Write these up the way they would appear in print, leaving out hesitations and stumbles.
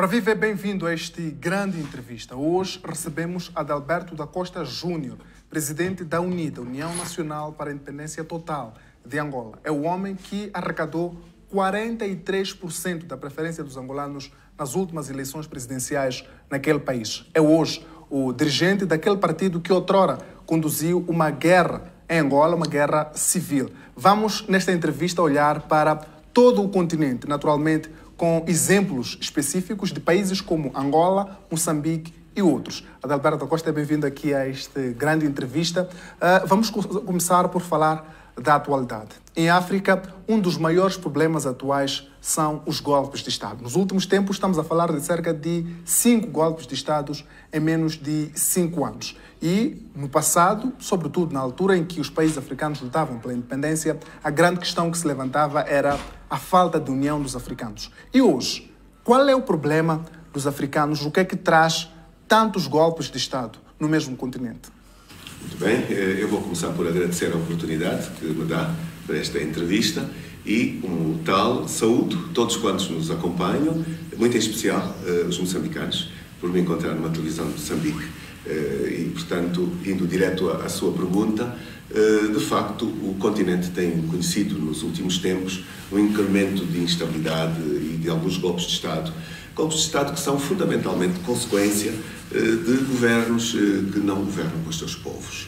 Ora, viva, bem-vindo a este grande entrevista. Hoje recebemos Adalberto da Costa Júnior, presidente da UNITA, União Nacional para a Independência Total de Angola. É o homem que arrecadou 43% da preferência dos angolanos nas últimas eleições presidenciais naquele país. É hoje o dirigente daquele partido que outrora conduziu uma guerra em Angola, uma guerra civil. Vamos, nesta entrevista, olhar para todo o continente, naturalmente, com exemplos específicos de países como Angola, Moçambique e outros. Adalberto da Costa, bem-vindo aqui a esta grande entrevista. Vamos começar por falar da atualidade. Em África, um dos maiores problemas atuais são os golpes de Estado. Nos últimos tempos, estamos a falar de cerca de 5 golpes de Estado em menos de 5 anos. E, no passado, sobretudo na altura em que os países africanos lutavam pela independência, a grande questão que se levantava era a falta de união dos africanos. E hoje, qual é o problema dos africanos? O que é que traz tantos golpes de Estado no mesmo continente? Muito bem, eu vou começar por agradecer a oportunidade que me dá para esta entrevista e, como tal, saúdo todos quantos nos acompanham, muito em especial os moçambicanos, por me encontrar numa televisão de Moçambique. E, portanto, indo direto à sua pergunta, de facto, o continente tem conhecido nos últimos tempos um incremento de instabilidade e de alguns golpes de Estado. Golpes de Estado que são fundamentalmente consequência de governos que não governam com os seus povos.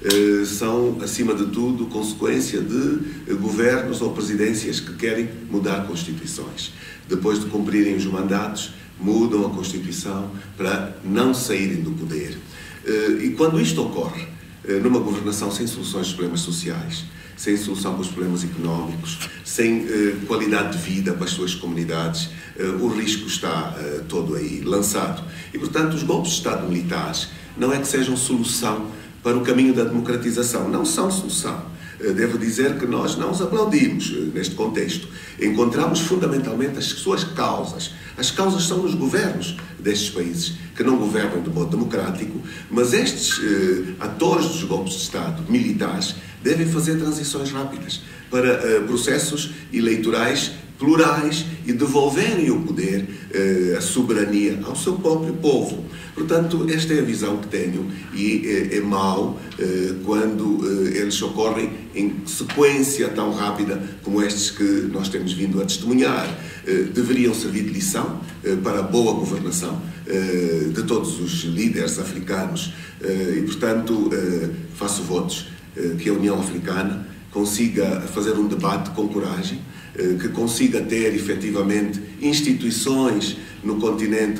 São, acima de tudo, consequência de governos ou presidências que querem mudar constituições. Depois de cumprirem os mandatos, mudam a Constituição para não saírem do poder. E quando isto ocorre, numa governação sem soluções aos problemas sociais, sem solução para os problemas económicos, sem qualidade de vida para as suas comunidades, o risco está todo aí lançado. E, portanto, os golpes de Estado militares não é que sejam solução para o caminho da democratização, não são solução. Devo dizer que nós não os aplaudimos neste contexto. Encontramos fundamentalmente as suas causas. As causas são nos governos destes países, que não governam de modo democrático, mas estes atores dos golpes de Estado militares devem fazer transições rápidas para processos eleitorais plurais e devolverem o poder, a soberania ao seu próprio povo. Portanto, esta é a visão que tenho e é mau quando eles ocorrem em sequência tão rápida como estes que nós temos vindo a testemunhar. Deveriam servir de lição para a boa governação de todos os líderes africanos e, portanto, faço votos que a União Africana consiga fazer um debate com coragem, que consiga ter, efetivamente, instituições no continente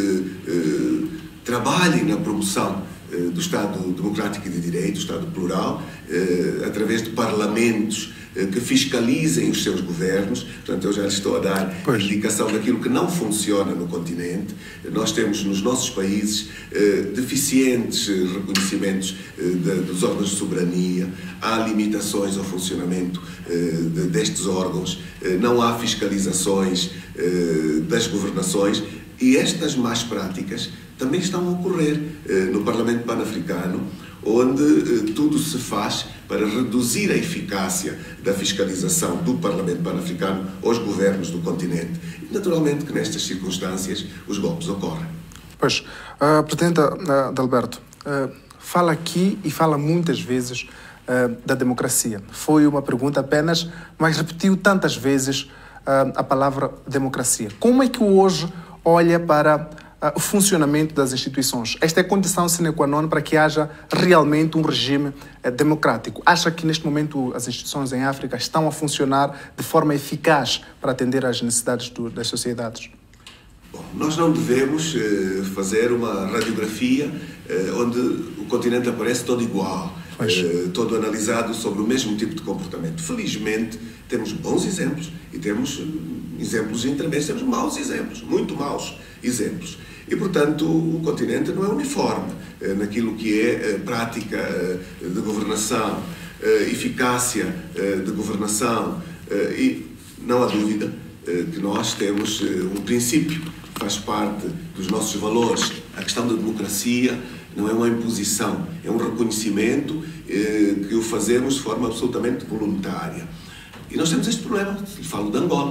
que trabalhem na promoção do Estado democrático e de direito, do Estado plural, através de parlamentos que fiscalizem os seus governos. Portanto, eu já lhes estou a dar indicação daquilo que não funciona no continente. Nós temos nos nossos países deficientes reconhecimentos dos órgãos de soberania, há limitações ao funcionamento destes órgãos, não há fiscalizações das governações e estas más práticas também estão a ocorrer no Parlamento Pan-Africano, onde tudo se faz para reduzir a eficácia da fiscalização do Parlamento Pan-Africano aos governos do continente. E, naturalmente, que nestas circunstâncias os golpes ocorrem. Pois, Presidente Adalberto, fala aqui e fala muitas vezes da democracia. Foi uma pergunta apenas, mas repetiu tantas vezes a palavra democracia. Como é que hoje olha para o funcionamento das instituições? Esta é a condição sine qua non para que haja realmente um regime democrático. Acha que neste momento as instituições em África estão a funcionar de forma eficaz para atender às necessidades das sociedades? Bom, nós não devemos fazer uma radiografia onde o continente aparece todo igual, todo analisado sobre o mesmo tipo de comportamento. Felizmente, temos bons exemplos e temos exemplos intermédios, temos maus exemplos, muito maus exemplos. E, portanto, o continente não é uniforme naquilo que é prática de governação, eficácia de governação e não há dúvida que nós temos um princípio que faz parte dos nossos valores. A questão da democracia não é uma imposição, é um reconhecimento que o fazemos de forma absolutamente voluntária. E nós temos este problema, falo de Angola.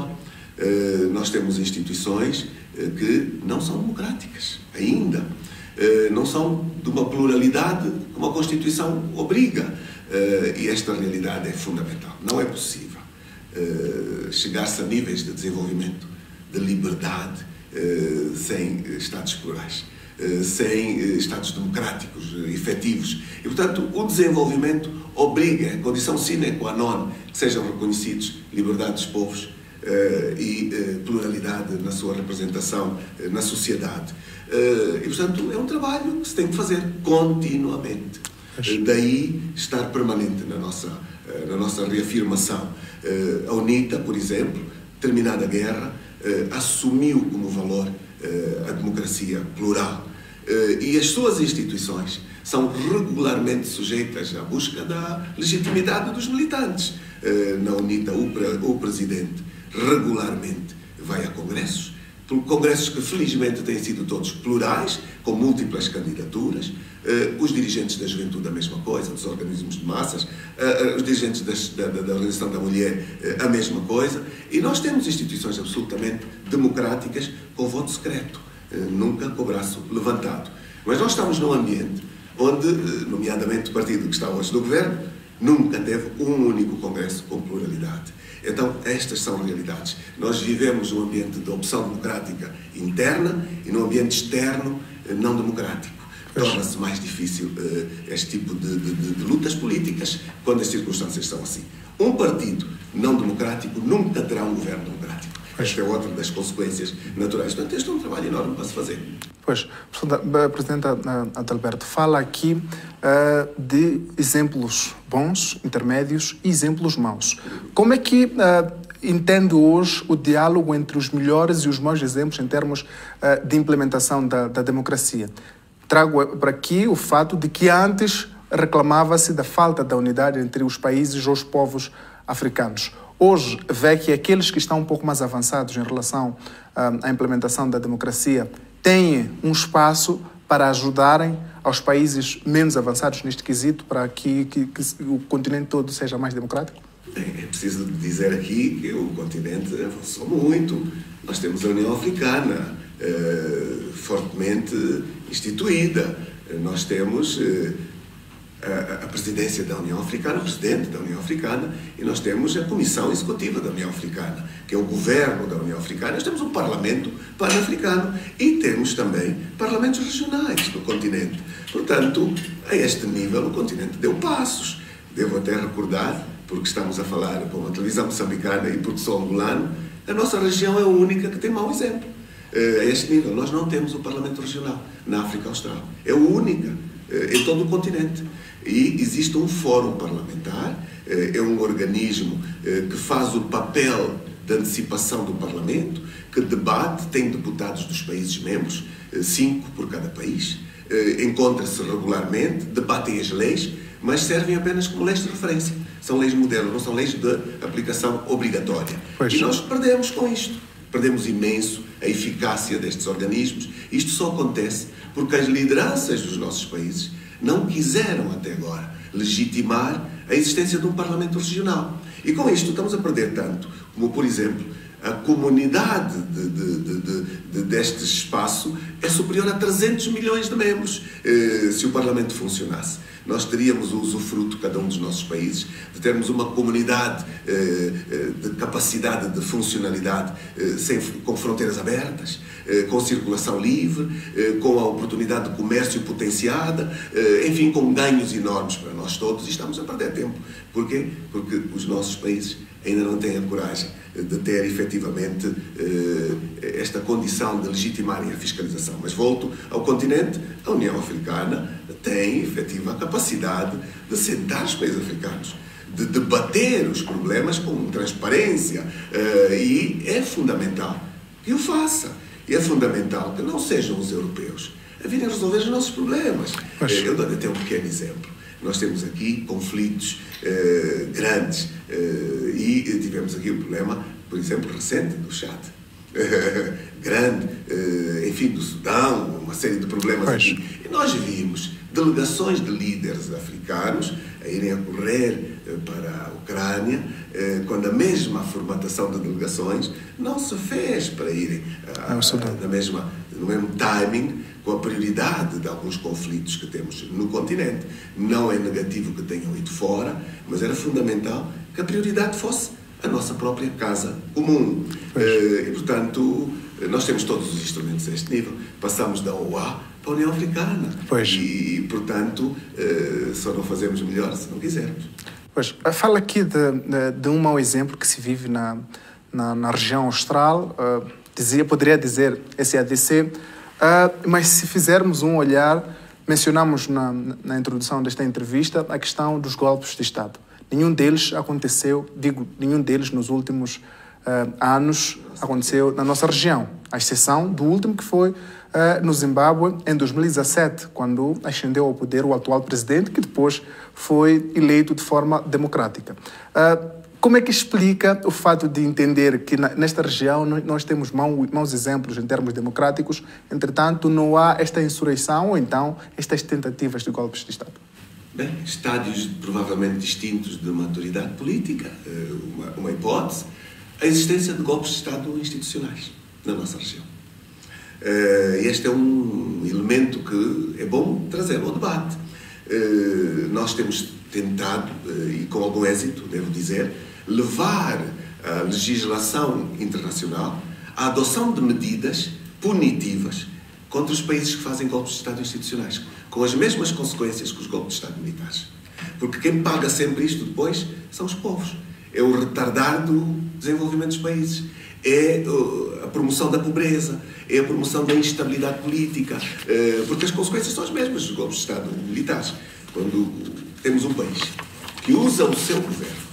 Nós temos instituições que não são democráticas, ainda. Não são de uma pluralidade que uma Constituição obriga. E esta realidade é fundamental. Não é possível chegar-se a níveis de desenvolvimento, de liberdade, sem Estados plurais, sem Estados democráticos efetivos. E, portanto, o desenvolvimento obriga, é condição sine qua non, que sejam reconhecidos liberdade dos povos e pluralidade na sua representação na sociedade. E, portanto, é um trabalho que se tem que fazer continuamente. Daí estar permanente na nossa reafirmação. A UNITA, por exemplo, terminada a guerra, assumiu como valor a democracia plural. E as suas instituições são regularmente sujeitas à busca da legitimidade dos militantes. Na UNITA, o presidente regularmente vai a congressos, que felizmente têm sido todos plurais, com múltiplas candidaturas, os dirigentes da juventude a mesma coisa, dos organismos de massas, os dirigentes da Organização da Mulher a mesma coisa, e nós temos instituições absolutamente democráticas com voto secreto, nunca com o braço levantado. Mas nós estamos num ambiente onde, nomeadamente o partido que está hoje no governo, nunca teve um único congresso com pluralidade. Então, estas são realidades. Nós vivemos num ambiente de opção democrática interna e num ambiente externo não democrático. Torna-se mais difícil este tipo de lutas políticas quando as circunstâncias são assim. Um partido não democrático nunca terá um governo democrático. Esta é outra das consequências naturais. Portanto, este é um trabalho enorme para se fazer. Pois, Presidente Adalberto, fala aqui de exemplos bons, intermédios e exemplos maus. Como é que entende hoje o diálogo entre os melhores e os maus exemplos em termos de implementação da democracia? Trago para aqui o fato de que antes reclamava-se da falta da unidade entre os países ou os povos africanos. Hoje vê que aqueles que estão um pouco mais avançados em relação à implementação da democracia têm um espaço para ajudarem aos países menos avançados neste quesito para que o continente todo seja mais democrático? É preciso dizer aqui que o continente avançou muito. Nós temos a União Africana fortemente instituída. Nós temos a presidência da União Africana, o presidente da União Africana, e nós temos a Comissão Executiva da União Africana, que é o governo da União Africana. Nós temos um Parlamento Pan-Africano e temos também parlamentos regionais no continente. Portanto, a este nível, o continente deu passos. Devo até recordar, porque estamos a falar para uma televisão moçambicana e porque sou angolano, a nossa região é a única que tem mau exemplo. A este nível, nós não temos o Parlamento Regional na África Austral. É a única em todo o continente. E existe um fórum parlamentar, é um organismo que faz o papel de antecipação do Parlamento, que debate, tem deputados dos países membros, 5 por cada país, encontra-se regularmente, debatem as leis, mas servem apenas como leis de referência. São leis modelo, não são leis de aplicação obrigatória. Pois. E nós perdemos com isto. Perdemos imenso a eficácia destes organismos. Isto só acontece porque as lideranças dos nossos países não quiseram até agora legitimar a existência de um Parlamento Regional. E com isto estamos a perder tanto como, por exemplo, a comunidade deste espaço é superior a 300 milhões de membros. Se o Parlamento funcionasse, nós teríamos o usufruto, cada um dos nossos países, de termos uma comunidade de capacidade de funcionalidade com fronteiras abertas, com circulação livre, com a oportunidade de comércio potenciada, enfim, com ganhos enormes para nós todos, e estamos a perder tempo. Porquê? Porque os nossos países ainda não têm a coragem de ter efetivamente esta condição de legitimarem a fiscalização. Mas volto ao continente, a União Africana tem efetiva capacidade de sentar os países africanos, de debater os problemas com transparência, e é fundamental que o faça. E é fundamental que não sejam os europeus a virem resolver os nossos problemas. Eu dou até um pequeno exemplo. Nós temos aqui conflitos grandes e tivemos aqui o problema, por exemplo, recente do Chad. Grande, enfim, do Sudão, uma série de problemas aqui. E nós vimos delegações de líderes africanos a irem a correr para a Ucrânia, quando a mesma formatação de delegações não se fez para irem no mesmo timing, com a prioridade de alguns conflitos que temos no continente. Não é negativo que tenham ido fora, mas era fundamental que a prioridade fosse a nossa própria casa comum. E, portanto, nós temos todos os instrumentos a este nível. Passamos da OA para a União Africana. E, portanto, só não fazemos melhor se não quisermos. Pois, fala aqui de um mau exemplo que se vive na região austral, poderia dizer SADC, mas se fizermos um olhar, mencionamos na introdução desta entrevista a questão dos golpes de Estado. Nenhum deles nos últimos anos aconteceu na nossa região, à exceção do último que foi no Zimbábue, em 2017, quando ascendeu ao poder o atual presidente, que depois foi eleito de forma democrática. Como é que explica o fato de entender que nesta região nós temos maus exemplos em termos democráticos, entretanto não há esta insurreição ou então estas tentativas de golpes de Estado? Bem, estádios provavelmente distintos de maturidade política, uma hipótese, a existência de golpes de Estado institucionais na nossa região. Este é um elemento que é bom trazer ao debate. Nós temos tentado, e com algum êxito, devo dizer, levar a legislação internacional à adoção de medidas punitivas contra os países que fazem golpes de Estado institucionais, com as mesmas consequências que os golpes de Estado militares. Porque quem paga sempre isto depois são os povos. É o retardar do desenvolvimento dos países, é a promoção da pobreza, é a promoção da instabilidade política, porque as consequências são as mesmas dos golpes de Estado militares. Quando temos um país que usa o seu governo,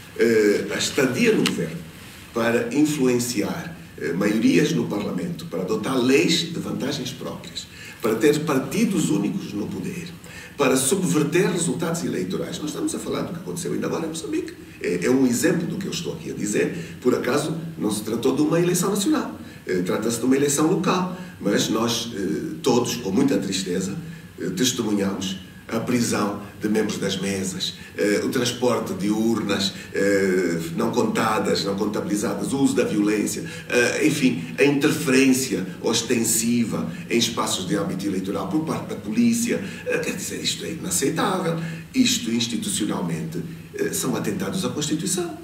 a estadia no governo, para influenciar maiorias no Parlamento, para adotar leis de vantagens próprias, para ter partidos únicos no poder, para subverter resultados eleitorais. Nós estamos a falar do que aconteceu ainda agora em Moçambique. É um exemplo do que eu estou aqui a dizer. Por acaso, não se tratou de uma eleição nacional. Trata-se de uma eleição local. Mas nós, todos, com muita tristeza, testemunhamos a prisão de membros das mesas, o transporte de urnas não contadas, não contabilizadas, o uso da violência, enfim, a interferência ostensiva em espaços de âmbito eleitoral por parte da polícia. Quer dizer, isto é inaceitável. Isto, institucionalmente, são atentados à Constituição.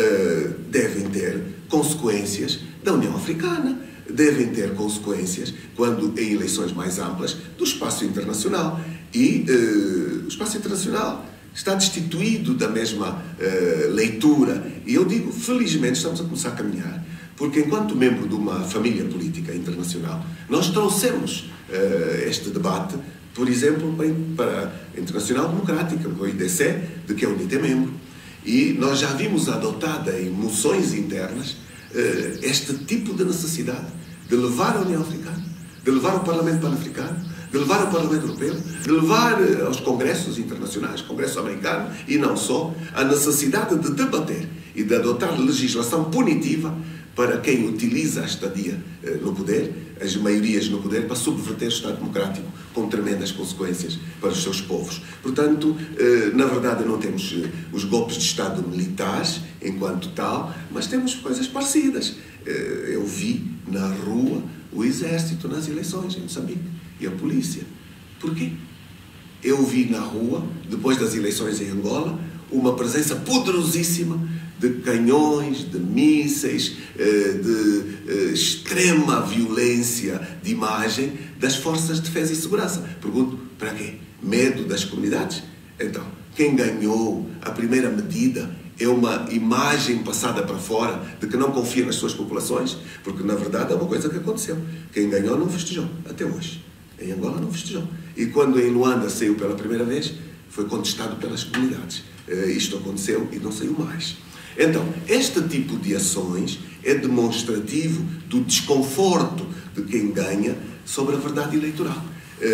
Devem ter consequências da União Africana. Devem ter consequências, quando em eleições mais amplas, do espaço internacional. E o espaço internacional está destituído da mesma leitura. E eu digo, felizmente, estamos a começar a caminhar, porque enquanto membro de uma família política internacional, nós trouxemos este debate, por exemplo, para a Internacional Democrática, o IDC, de que a UNIT é membro. E nós já vimos adotada em moções internas este tipo de necessidade de levar a União Africana, de levar o Parlamento Pan-Africano, de levar ao Parlamento Europeu, de levar aos congressos internacionais, Congresso americano e não só, a necessidade de debater e de adotar legislação punitiva para quem utiliza a estadia no poder, as maiorias no poder, para subverter o Estado Democrático com tremendas consequências para os seus povos. Portanto, na verdade não temos os golpes de Estado militares enquanto tal, mas temos coisas parecidas. Eu vi na rua o exército nas eleições em Moçambique e a polícia. Porquê? Eu vi na rua, depois das eleições em Angola, uma presença poderosíssima de canhões, de mísseis, de extrema violência de imagem das forças de defesa e segurança. Pergunto, para quê? Medo das comunidades? Então, quem ganhou a primeira medida é uma imagem passada para fora de que não confia nas suas populações? Porque, na verdade, é uma coisa que aconteceu. Quem ganhou não festejou, até hoje. Em Angola não festejou. E quando em Luanda saiu pela primeira vez, foi contestado pelas comunidades. Isto aconteceu e não saiu mais. Então, este tipo de ações é demonstrativo do desconforto de quem ganha sobre a verdade eleitoral.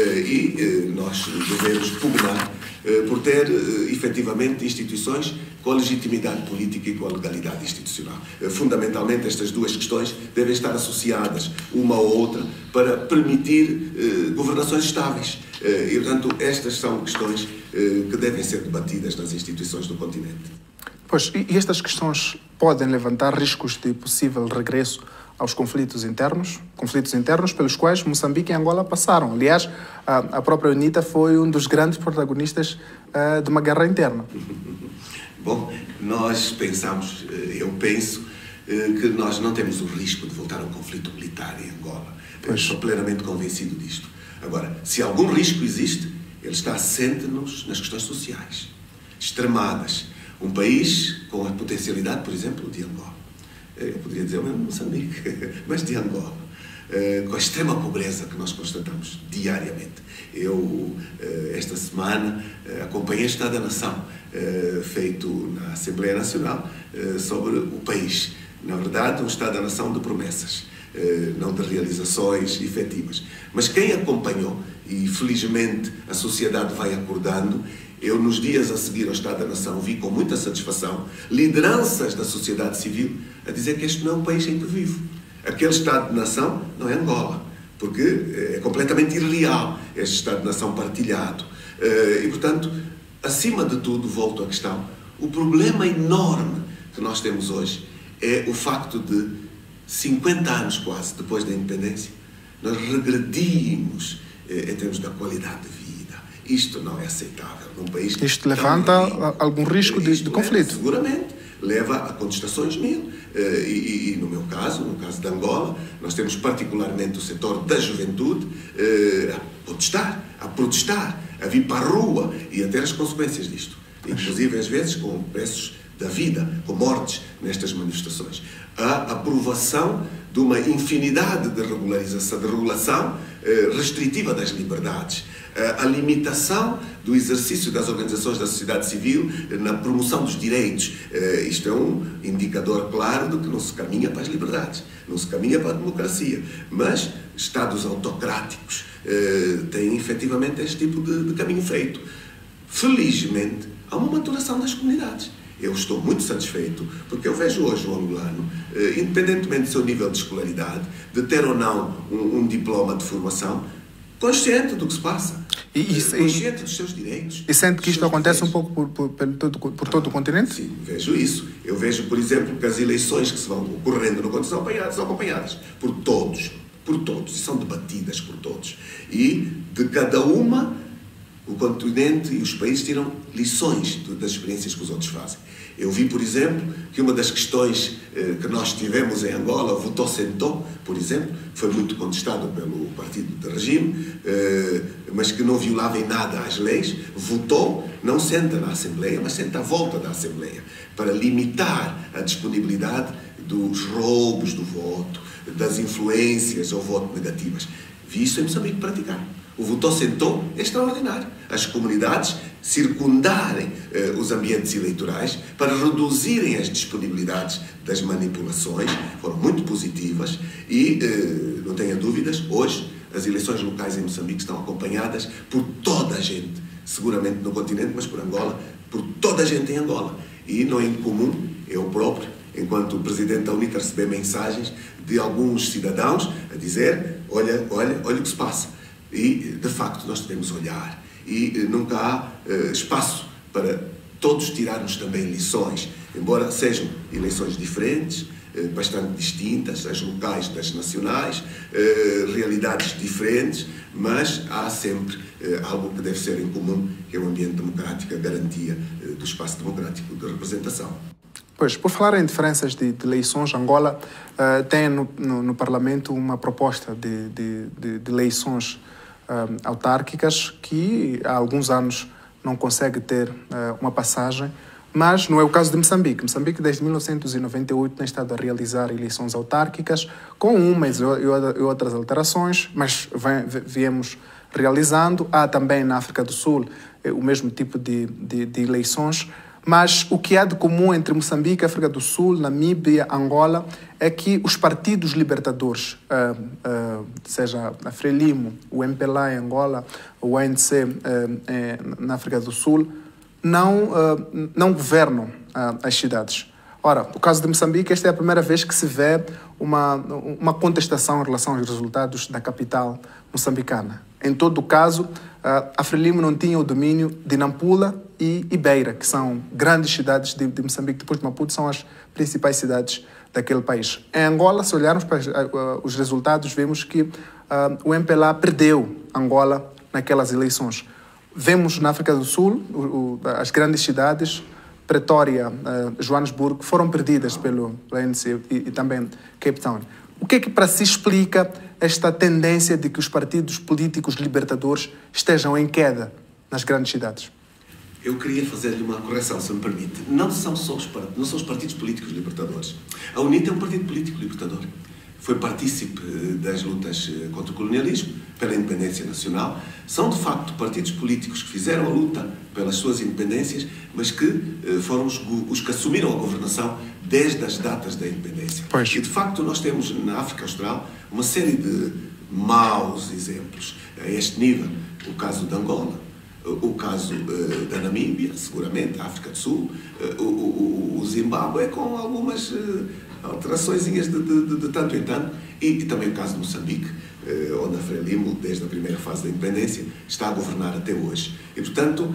Nós devemos pugnar por ter, efetivamente, instituições com a legitimidade política e com a legalidade institucional. Fundamentalmente, estas duas questões devem estar associadas uma à outra para permitir governações estáveis. E, portanto, estas são questões que devem ser debatidas nas instituições do continente. Pois, e estas questões podem levantar riscos de possível regresso aos conflitos internos pelos quais Moçambique e Angola passaram. Aliás, a própria UNITA foi um dos grandes protagonistas de uma guerra interna. Bom, nós pensamos, eu penso, que nós não temos o risco de voltar a um conflito militar em Angola. Eu sou plenamente convencido disto. Agora, se algum risco existe, ele está assente nas questões sociais, extremadas. Um país com a potencialidade, por exemplo, de Angola. Eu poderia dizer o mesmo Moçambique, mas de Angola, com a extrema pobreza que nós constatamos diariamente. Eu, esta semana, acompanhei o Estado da Nação, feito na Assembleia Nacional, sobre o país. Na verdade, um Estado da Nação de promessas, não de realizações efetivas. Mas quem acompanhou, e felizmente a sociedade vai acordando, eu, nos dias a seguir ao Estado da Nação, vi com muita satisfação lideranças da sociedade civil a dizer que este não é um país em que vivo. Aquele Estado de Nação não é Angola, porque é completamente irreal este Estado de Nação partilhado. E, portanto, acima de tudo, volto à questão, o problema enorme que nós temos hoje é o facto de 50 anos quase depois da independência, nós regredimos em termos da qualidade de vida. Isto não é aceitável num país... Isto levanta algum risco de conflito? Seguramente. Leva a contestações mil. E no meu caso, no caso de Angola, nós temos particularmente o setor da juventude a protestar, a vir para a rua e a ter as consequências disto. Inclusive, às vezes, com preços da vida, com mortes nestas manifestações. A aprovação de uma infinidade de regulação restritiva das liberdades. A limitação do exercício das organizações da sociedade civil na promoção dos direitos. Isto é um indicador claro de que não se caminha para as liberdades, não se caminha para a democracia. Mas Estados autocráticos têm efetivamente este tipo de caminho feito. Felizmente, há uma maturação das comunidades. Eu estou muito satisfeito, porque eu vejo hoje o angolano, independentemente do seu nível de escolaridade, de ter ou não um diploma de formação, consciente do que se passa. Consciente dos seus direitos. E sente que isto acontece um pouco por todo o continente? Sim, vejo isso. Eu vejo, por exemplo, que as eleições que se vão ocorrendo no continente são acompanhadas por todos, e são debatidas por todos. E de cada uma, o continente e os países tiram lições das experiências que os outros fazem. Eu vi, por exemplo, que uma das questões que nós tivemos em Angola, votou sentou, por exemplo, foi muito contestado pelo partido de regime, mas que não violava em nada as leis, votou, não senta na Assembleia, mas senta à volta da Assembleia, para limitar a disponibilidade dos roubos do voto, das influências ao voto negativas. Vi isso em Moçambique praticar. O votou sentou é extraordinário. As comunidades circundarem os ambientes eleitorais para reduzirem as disponibilidades das manipulações, foram muito positivas e, não tenha dúvidas, hoje as eleições locais em Moçambique estão acompanhadas por toda a gente, seguramente no continente, mas por Angola, por toda a gente em Angola. E não é incomum, eu próprio, enquanto presidente da UNITA, receber mensagens de alguns cidadãos a dizer, olha o que se passa. E, de facto, nós devemos olhar e nunca há espaço para todos tirarmos também lições, embora sejam eleições diferentes, bastante distintas, as locais das nacionais, realidades diferentes, mas há sempre algo que deve ser em comum, que é o ambiente democrático, a garantia do espaço democrático de representação. Pois, por falar em diferenças de eleições, Angola tem no Parlamento uma proposta de eleições autárquicas que há alguns anos não consegue ter uma passagem, mas não é o caso de Moçambique. Moçambique, desde 1998, tem estado a realizar eleições autárquicas com umas e outras alterações, mas viemos realizando. Há também na África do Sul o mesmo tipo de eleições. Mas o que há de comum entre Moçambique, África do Sul, Namíbia, Angola, é que os partidos libertadores seja a Frelimo, o MPLA em Angola, o ANC na África do Sul, não governam as cidades. Ora, no caso de Moçambique, esta é a primeira vez que se vê uma contestação em relação aos resultados da capital moçambicana. Em todo o caso, a Frelimo não tinha o domínio de Nampula e Beira, que são grandes cidades de Moçambique, depois de Maputo, são as principais cidades daquele país. Em Angola, se olharmos para os resultados, vemos que o MPLA perdeu Angola naquelas eleições. Vemos na África do Sul, as grandes cidades, Pretória, Joanesburgo, foram perdidas pelo ANC e também Cape Town. O que é que para si explica esta tendência de que os partidos políticos libertadores estejam em queda nas grandes cidades? Eu queria fazer-lhe uma correção, se me permite. Não são os partidos políticos libertadores. A UNITA é um partido político libertador. Foi partícipe das lutas contra o colonialismo, pela independência nacional. São, de facto, partidos políticos que fizeram a luta pelas suas independências, mas que foram os que assumiram a governação desde as datas da independência. Pois. E, de facto, nós temos na África Austral uma série de maus exemplos a este nível. O caso de Angola, o caso da Namíbia, seguramente, a África do Sul, o Zimbábue, com algumas alterações de tanto em tanto, e também o caso de Moçambique, onde a Frelimo, desde a primeira fase da independência, está a governar até hoje. E, portanto,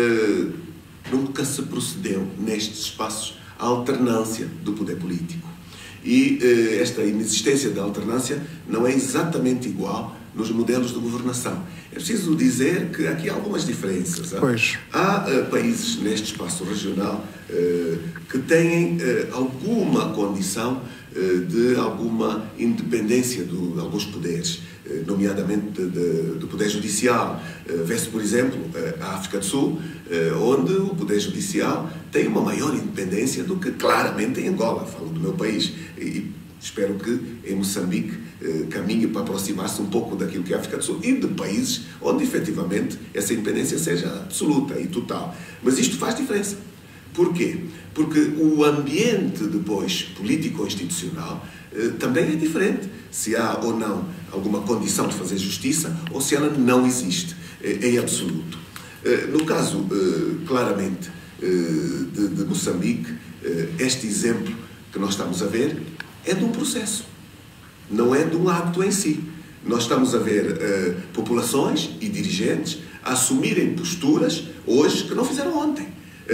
nunca se procedeu nestes espaços à alternância do poder político. E esta inexistência da alternância não é exatamente igual nos modelos de governação. É preciso dizer que aqui há algumas diferenças. Pois. Há países neste espaço regional que têm alguma condição de alguma independência de alguns poderes, nomeadamente do poder judicial. Vê-se, por exemplo, a África do Sul, onde o poder judicial tem uma maior independência do que claramente em Angola, falo do meu país, e espero que em Moçambique caminhe para aproximar-se um pouco daquilo que é a África do Sul e de países onde efetivamente essa independência seja absoluta e total. Mas isto faz diferença. Porquê? Porque o ambiente depois político-institucional também é diferente. Se há ou não alguma condição de fazer justiça ou se ela não existe em absoluto. No caso, claramente, de Moçambique, este exemplo que nós estamos a ver é de um processo, não é de um acto em si. Nós estamos a ver populações e dirigentes a assumirem posturas hoje que não fizeram ontem.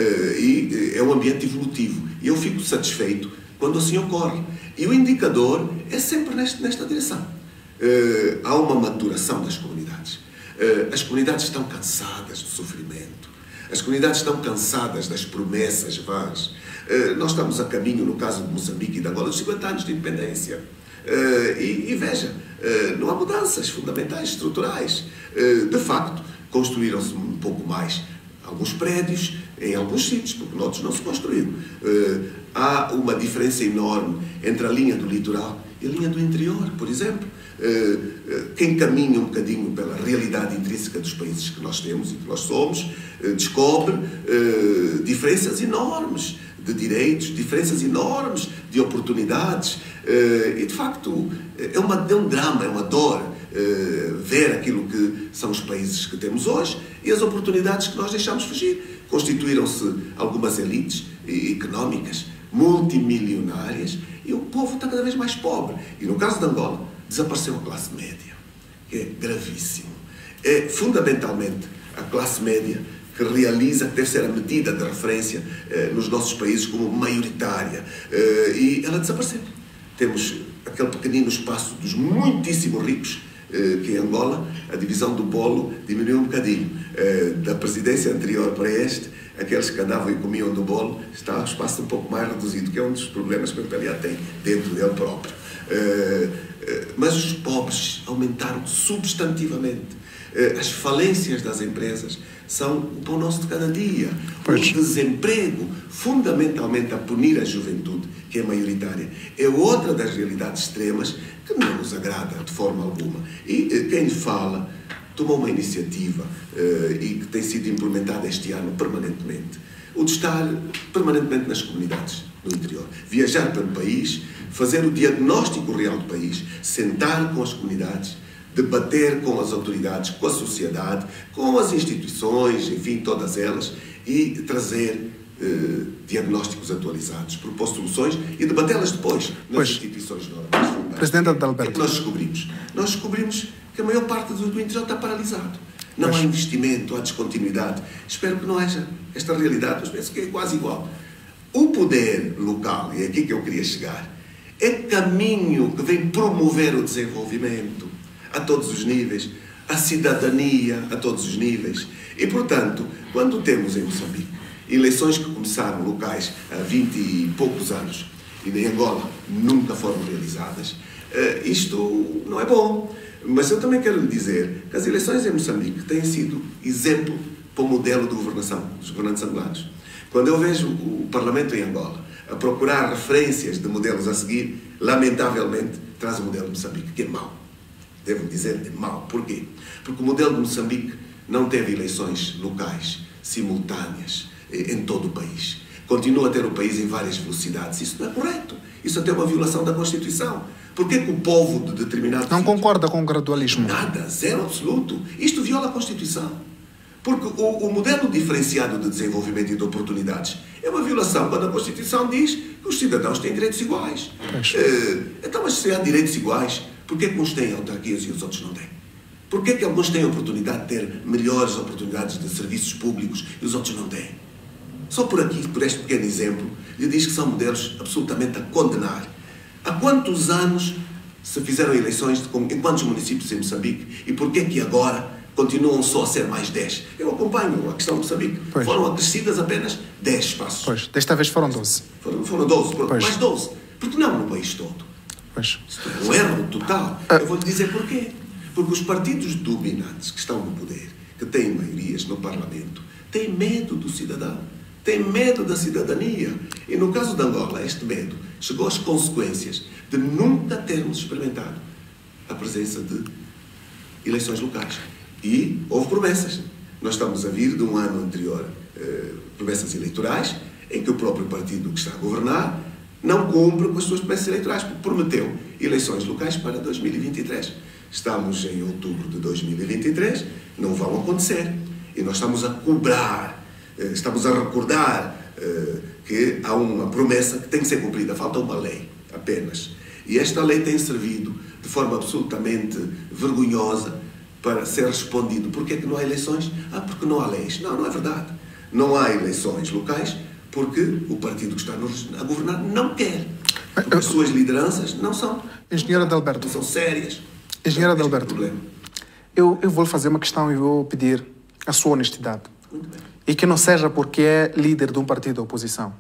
E é um ambiente evolutivo. E eu fico satisfeito quando assim ocorre. E o indicador é sempre nesta direção. Há uma maturação das comunidades. As comunidades estão cansadas do sofrimento. As comunidades estão cansadas das promessas vãs. Nós estamos a caminho, no caso de Moçambique e de Angola, dos 50 anos de independência. E veja, não há mudanças fundamentais, estruturais. De facto, construíram-se um pouco mais alguns prédios em alguns sítios, porque noutros não se construíram. Há uma diferença enorme entre a linha do litoral e a linha do interior, por exemplo. Quem caminha um bocadinho pela realidade intrínseca dos países que nós temos e que nós somos, descobre diferenças enormes de direitos, diferenças enormes de oportunidades. E, de facto, é um drama, é uma dor ver aquilo que são os países que temos hoje e as oportunidades que nós deixamos fugir. Constituíram-se algumas elites económicas multimilionárias e o povo está cada vez mais pobre. E no caso de Angola, desapareceu a classe média, que é gravíssimo. É fundamentalmente a classe média que realiza, que deve ser a medida de referência nos nossos países como maioritária. E ela desapareceu. Temos aquele pequenino espaço dos muitíssimo ricos, que em Angola, a divisão do bolo diminuiu um bocadinho. Da presidência anterior para este, aqueles que andavam e comiam do bolo, está um espaço um pouco mais reduzido, que é um dos problemas que o PLA tem dentro dele próprio. Mas os pobres aumentaram substantivamente. As falências das empresas são o pão nosso de cada dia. Pois. O desemprego, fundamentalmente a punir a juventude, que é maioritária, é outra das realidades extremas que não nos agrada de forma alguma. E quem fala tomou uma iniciativa e que tem sido implementada este ano permanentemente, o de estar permanentemente nas comunidades no interior, viajar pelo país, fazer o diagnóstico real do país, sentar com as comunidades, debater com as autoridades, com a sociedade, com as instituições, enfim, todas elas, e trazer diagnósticos atualizados, propor soluções e debatê-las depois nas instituições normais. Presidente Adalberto. O que é que nós descobrimos? Nós descobrimos que a maior parte do interior está paralisado. Não há investimento, há descontinuidade. Espero que não haja esta realidade, mas penso que é quase igual. O poder local, e é aqui que eu queria chegar, é caminho que vem promover o desenvolvimento a todos os níveis, a cidadania a todos os níveis. E, portanto, quando temos em Moçambique eleições que começaram locais há 20 e poucos anos e em Angola nunca foram realizadas, isto não é bom. Mas eu também quero lhe dizer que as eleições em Moçambique têm sido exemplo para o modelo de governação dos governantes angolanos. Quando eu vejo o Parlamento em Angola a procurar referências de modelos a seguir, lamentavelmente traz o modelo de Moçambique, que é mau. Devo dizer, é mau. Porquê? Porque o modelo de Moçambique não teve eleições locais simultâneas em todo o país. Continua a ter o país em várias velocidades. Isso não é correto. Isso até é uma violação da Constituição. Porquê que o povo de determinado... Não concorda com o gradualismo? Nada, zero absoluto. Isto viola a Constituição. Porque o modelo diferenciado de desenvolvimento e de oportunidades é uma violação quando a Constituição diz que os cidadãos têm direitos iguais. Então, mas se há direitos iguais, porquê que uns têm autarquias e os outros não têm? Porquê que alguns têm a oportunidade de ter melhores oportunidades de serviços públicos e os outros não têm? Só por aqui, por este pequeno exemplo, lhe diz que são modelos absolutamente a condenar. Há quantos anos se fizeram eleições em quantos municípios em Moçambique e porquê que agora continuam só a ser mais 10? Eu acompanho a questão de Moçambique. Pois. Foram acrescidas apenas 10 espaços. Pois, desta vez foram 12. Foram 12, Pois. mais 12. Porque não no país todo? Pois. Isto é um erro total. Eu vou-lhe dizer porquê. Porque os partidos dominantes que estão no poder, que têm maiorias no Parlamento, têm medo do cidadão. Têm medo da cidadania. E no caso de Angola, este medo chegou às consequências de nunca termos experimentado a presença de eleições locais. E houve promessas. Nós estamos a vir de um ano anterior, promessas eleitorais, em que o próprio partido que está a governar não cumpre com as suas promessas eleitorais, porque prometeu eleições locais para 2023. Estamos em outubro de 2023, não vão acontecer. E nós estamos a cobrar, estamos a recordar que há uma promessa que tem que ser cumprida. Falta uma lei, apenas. E esta lei tem servido de forma absolutamente vergonhosa para ser respondido. Porquê que não há eleições? Porque não há leis. Não, não é verdade. Não há eleições locais porque o partido que está a governar não quer. Porque as suas lideranças não são. Engenheiro Adalberto. Não são sérias. Engenheiro Adalberto. Problema. Eu vou fazer uma questão e vou pedir a sua honestidade. Muito bem. E que não seja porque é líder de um partido da oposição.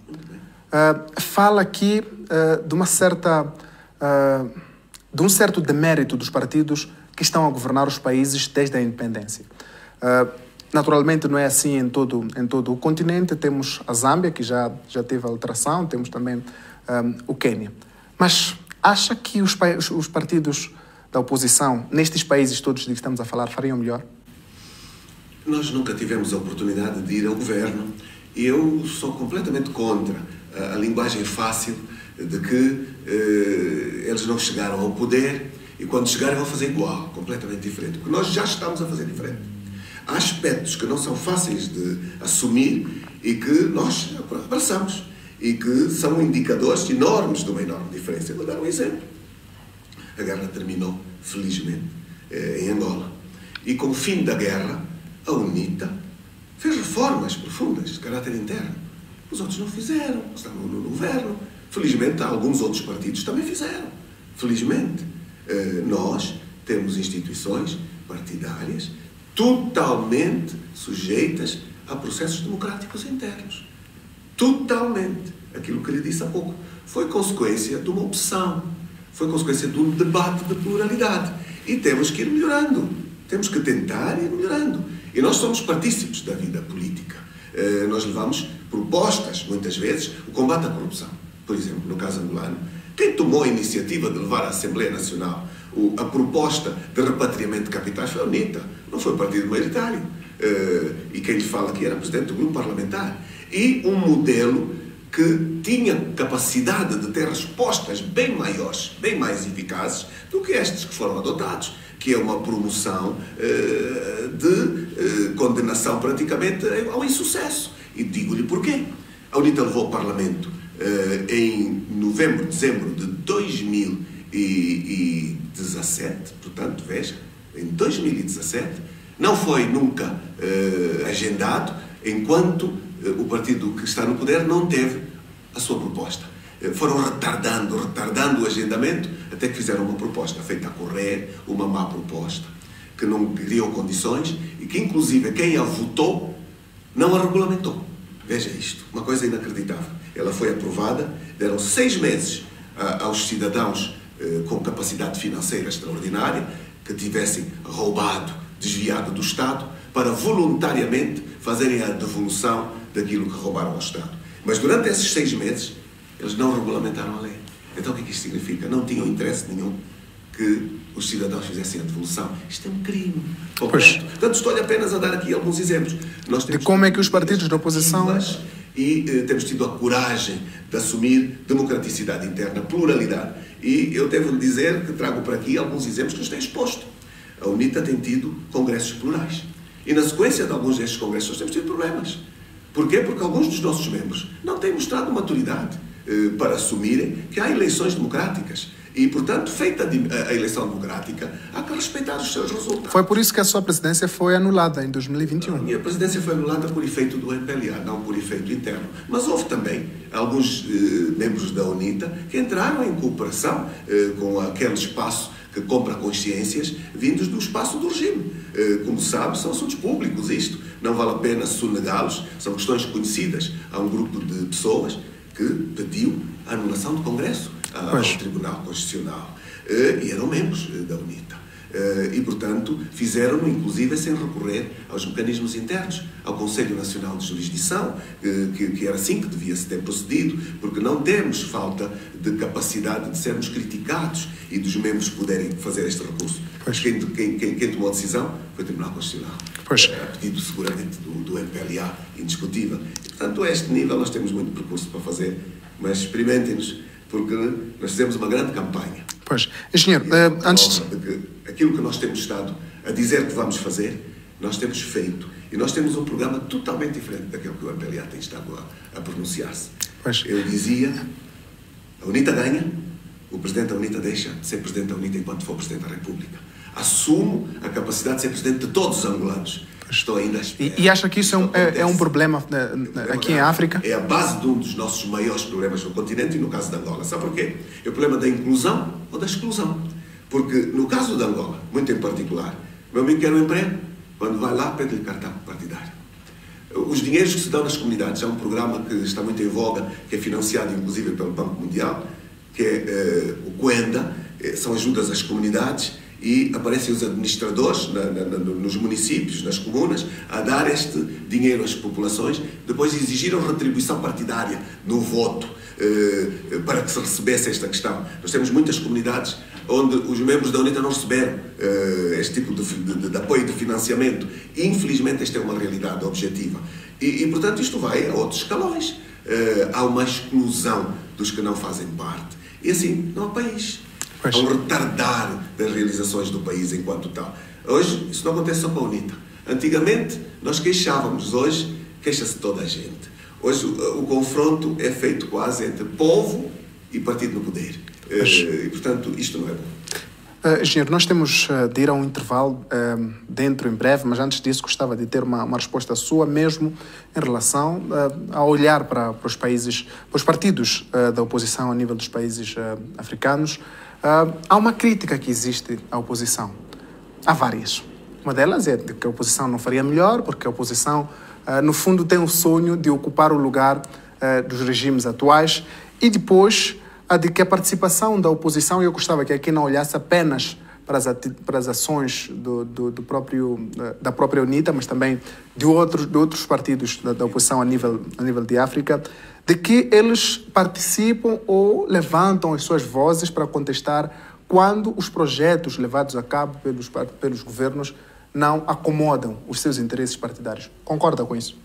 Fala aqui de uma certa... de um certo demérito dos partidos que estão a governar os países desde a independência. Naturalmente não é assim em todo o continente. Temos a Zâmbia, que já teve alteração, temos também o Quênia. Mas acha que os partidos da oposição, nestes países todos de que estamos a falar, fariam melhor? Nós nunca tivemos a oportunidade de ir ao governo e eu sou completamente contra a linguagem fácil de que eles não chegaram ao poder e quando chegarem vão fazer igual, completamente diferente. Porque nós já estamos a fazer diferente. Há aspectos que não são fáceis de assumir e que nós abraçamos e que são indicadores enormes de uma enorme diferença. Eu vou dar um exemplo. A guerra terminou, felizmente, em Angola. E com o fim da guerra, a UNITA fez reformas profundas de caráter interno. Os outros não fizeram, estavam no governo. Felizmente, alguns outros partidos também fizeram. Felizmente, nós temos instituições partidárias totalmente sujeitas a processos democráticos internos. Totalmente. Aquilo que lhe disse há pouco. Foi consequência de uma opção. Foi consequência de um debate de pluralidade. E temos que ir melhorando. Temos que tentar ir melhorando. E nós somos partícipes da vida política. Nós levamos propostas, muitas vezes, o combate à corrupção. Por exemplo, no caso angolano, quem tomou a iniciativa de levar à Assembleia Nacional a proposta de repatriamento de capitais foi a UNITA, não foi o partido maioritário. E quem lhe fala aqui era presidente do grupo parlamentar. E um modelo que tinha capacidade de ter respostas bem maiores, bem mais eficazes do que estes que foram adotados, que é uma promoção de condenação praticamente ao insucesso. E digo-lhe porquê. A UNITA levou ao Parlamento em novembro, dezembro de 2017, portanto, veja, em 2017, não foi nunca agendado, enquanto o partido que está no poder não teve a sua proposta. Foram retardando o agendamento, até que fizeram uma proposta feita a correr, uma má proposta, que não criou condições e que, inclusive, quem a votou não a regulamentou. Veja isto, uma coisa inacreditável. Ela foi aprovada, deram 6 meses aos cidadãos com capacidade financeira extraordinária, que tivessem roubado, desviado do Estado, para voluntariamente fazerem a devolução daquilo que roubaram ao Estado. Mas durante esses 6 meses, eles não regulamentaram a lei. Então o que é que isto significa? Não tinham interesse nenhum que os cidadãos fizessem a devolução. Isto é um crime. Portanto, estou-lhe apenas a dar aqui alguns exemplos. Nós temos de como é que os partidos da oposição... E temos tido a coragem de assumir democraticidade interna, pluralidade. E eu devo lhe dizer que trago para aqui alguns exemplos que nos têm exposto. A UNITA tem tido congressos plurais. E na sequência de alguns destes congressos nós temos tido problemas. Porquê? Porque alguns dos nossos membros não têm mostrado maturidade para assumirem que há eleições democráticas. E, portanto, feita a eleição democrática, há que respeitar os seus resultados. Foi por isso que a sua presidência foi anulada em 2021. A minha presidência foi anulada por efeito do MPLA, não por efeito interno. Mas houve também alguns membros da UNITA que entraram em cooperação com aquele espaço que compra consciências vindos do espaço do regime. Como sabe, são assuntos públicos isto. Não vale a pena sonegá-los. São questões conhecidas. Há um grupo de pessoas que pediu a anulação do Congresso ao Tribunal Constitucional. E eram membros da UNITA. E, portanto, fizeram-no, inclusive, sem recorrer aos mecanismos internos, ao Conselho Nacional de Jurisdição, que era assim que devia-se ter procedido, porque não temos falta de capacidade de sermos criticados e dos membros poderem fazer este recurso. Quem tomou a decisão foi o Tribunal Constitucional, a pedido seguramente do MPLA, indiscutível. E, portanto, a este nível nós temos muito percurso para fazer, mas experimentem-nos, porque nós fizemos uma grande campanha. Pois, engenheiro, antes de que aquilo que nós temos estado a dizer que vamos fazer, nós temos feito. E nós temos um programa totalmente diferente daquele que o MPLA tem estado a pronunciar-se. Eu dizia, a UNITA ganha, o Presidente da UNITA deixa de ser Presidente da UNITA enquanto for Presidente da República. Assumo a capacidade de ser Presidente de todos os angolanos. Estou ainda a esperar. E acha que isso é um problema aqui em África? É a base de um dos nossos maiores problemas no continente e no caso de Angola. Sabe porquê? É o problema da inclusão ou da exclusão. Porque no caso de Angola, muito em particular, meu amigo quer um emprego, quando vai lá pede-lhe cartão partidário. Os dinheiros que se dão nas comunidades, há um programa que está muito em voga, que é financiado inclusive pelo Banco Mundial, que é o Coenda, são ajudas às comunidades, e aparecem os administradores nos municípios, nas comunas, a dar este dinheiro às populações, depois exigiram retribuição partidária no voto para que se recebesse esta questão. Nós temos muitas comunidades onde os membros da UNITA não receberam este tipo de apoio de financiamento. Infelizmente esta é uma realidade objetiva. E portanto isto vai a outros escalões. Há uma exclusão dos que não fazem parte. E assim não há país. Há um retardar das realizações do país enquanto tal. Hoje, isso não acontece só com a UNITA. Antigamente, nós queixávamos. Hoje, queixa-se toda a gente. Hoje, o confronto é feito quase entre povo e partido no poder. E, portanto, isto não é bom. Engenheiro, nós temos de ir a um intervalo dentro em breve, mas antes disso gostava de ter uma resposta sua mesmo em relação a olhar para os países, para os partidos da oposição a nível dos países africanos. Há uma crítica que existe à oposição. Há várias. Uma delas é de que a oposição não faria melhor, porque a oposição, no fundo, tem o sonho de ocupar o lugar dos regimes atuais. E depois, a de que a participação da oposição, eu gostava que aqui não olhasse apenas para as ações da própria UNITA, mas também de outros partidos da oposição a nível de África, de que eles participam ou levantam as suas vozes para contestar quando os projetos levados a cabo pelos governos não acomodam os seus interesses partidários. Concorda com isso?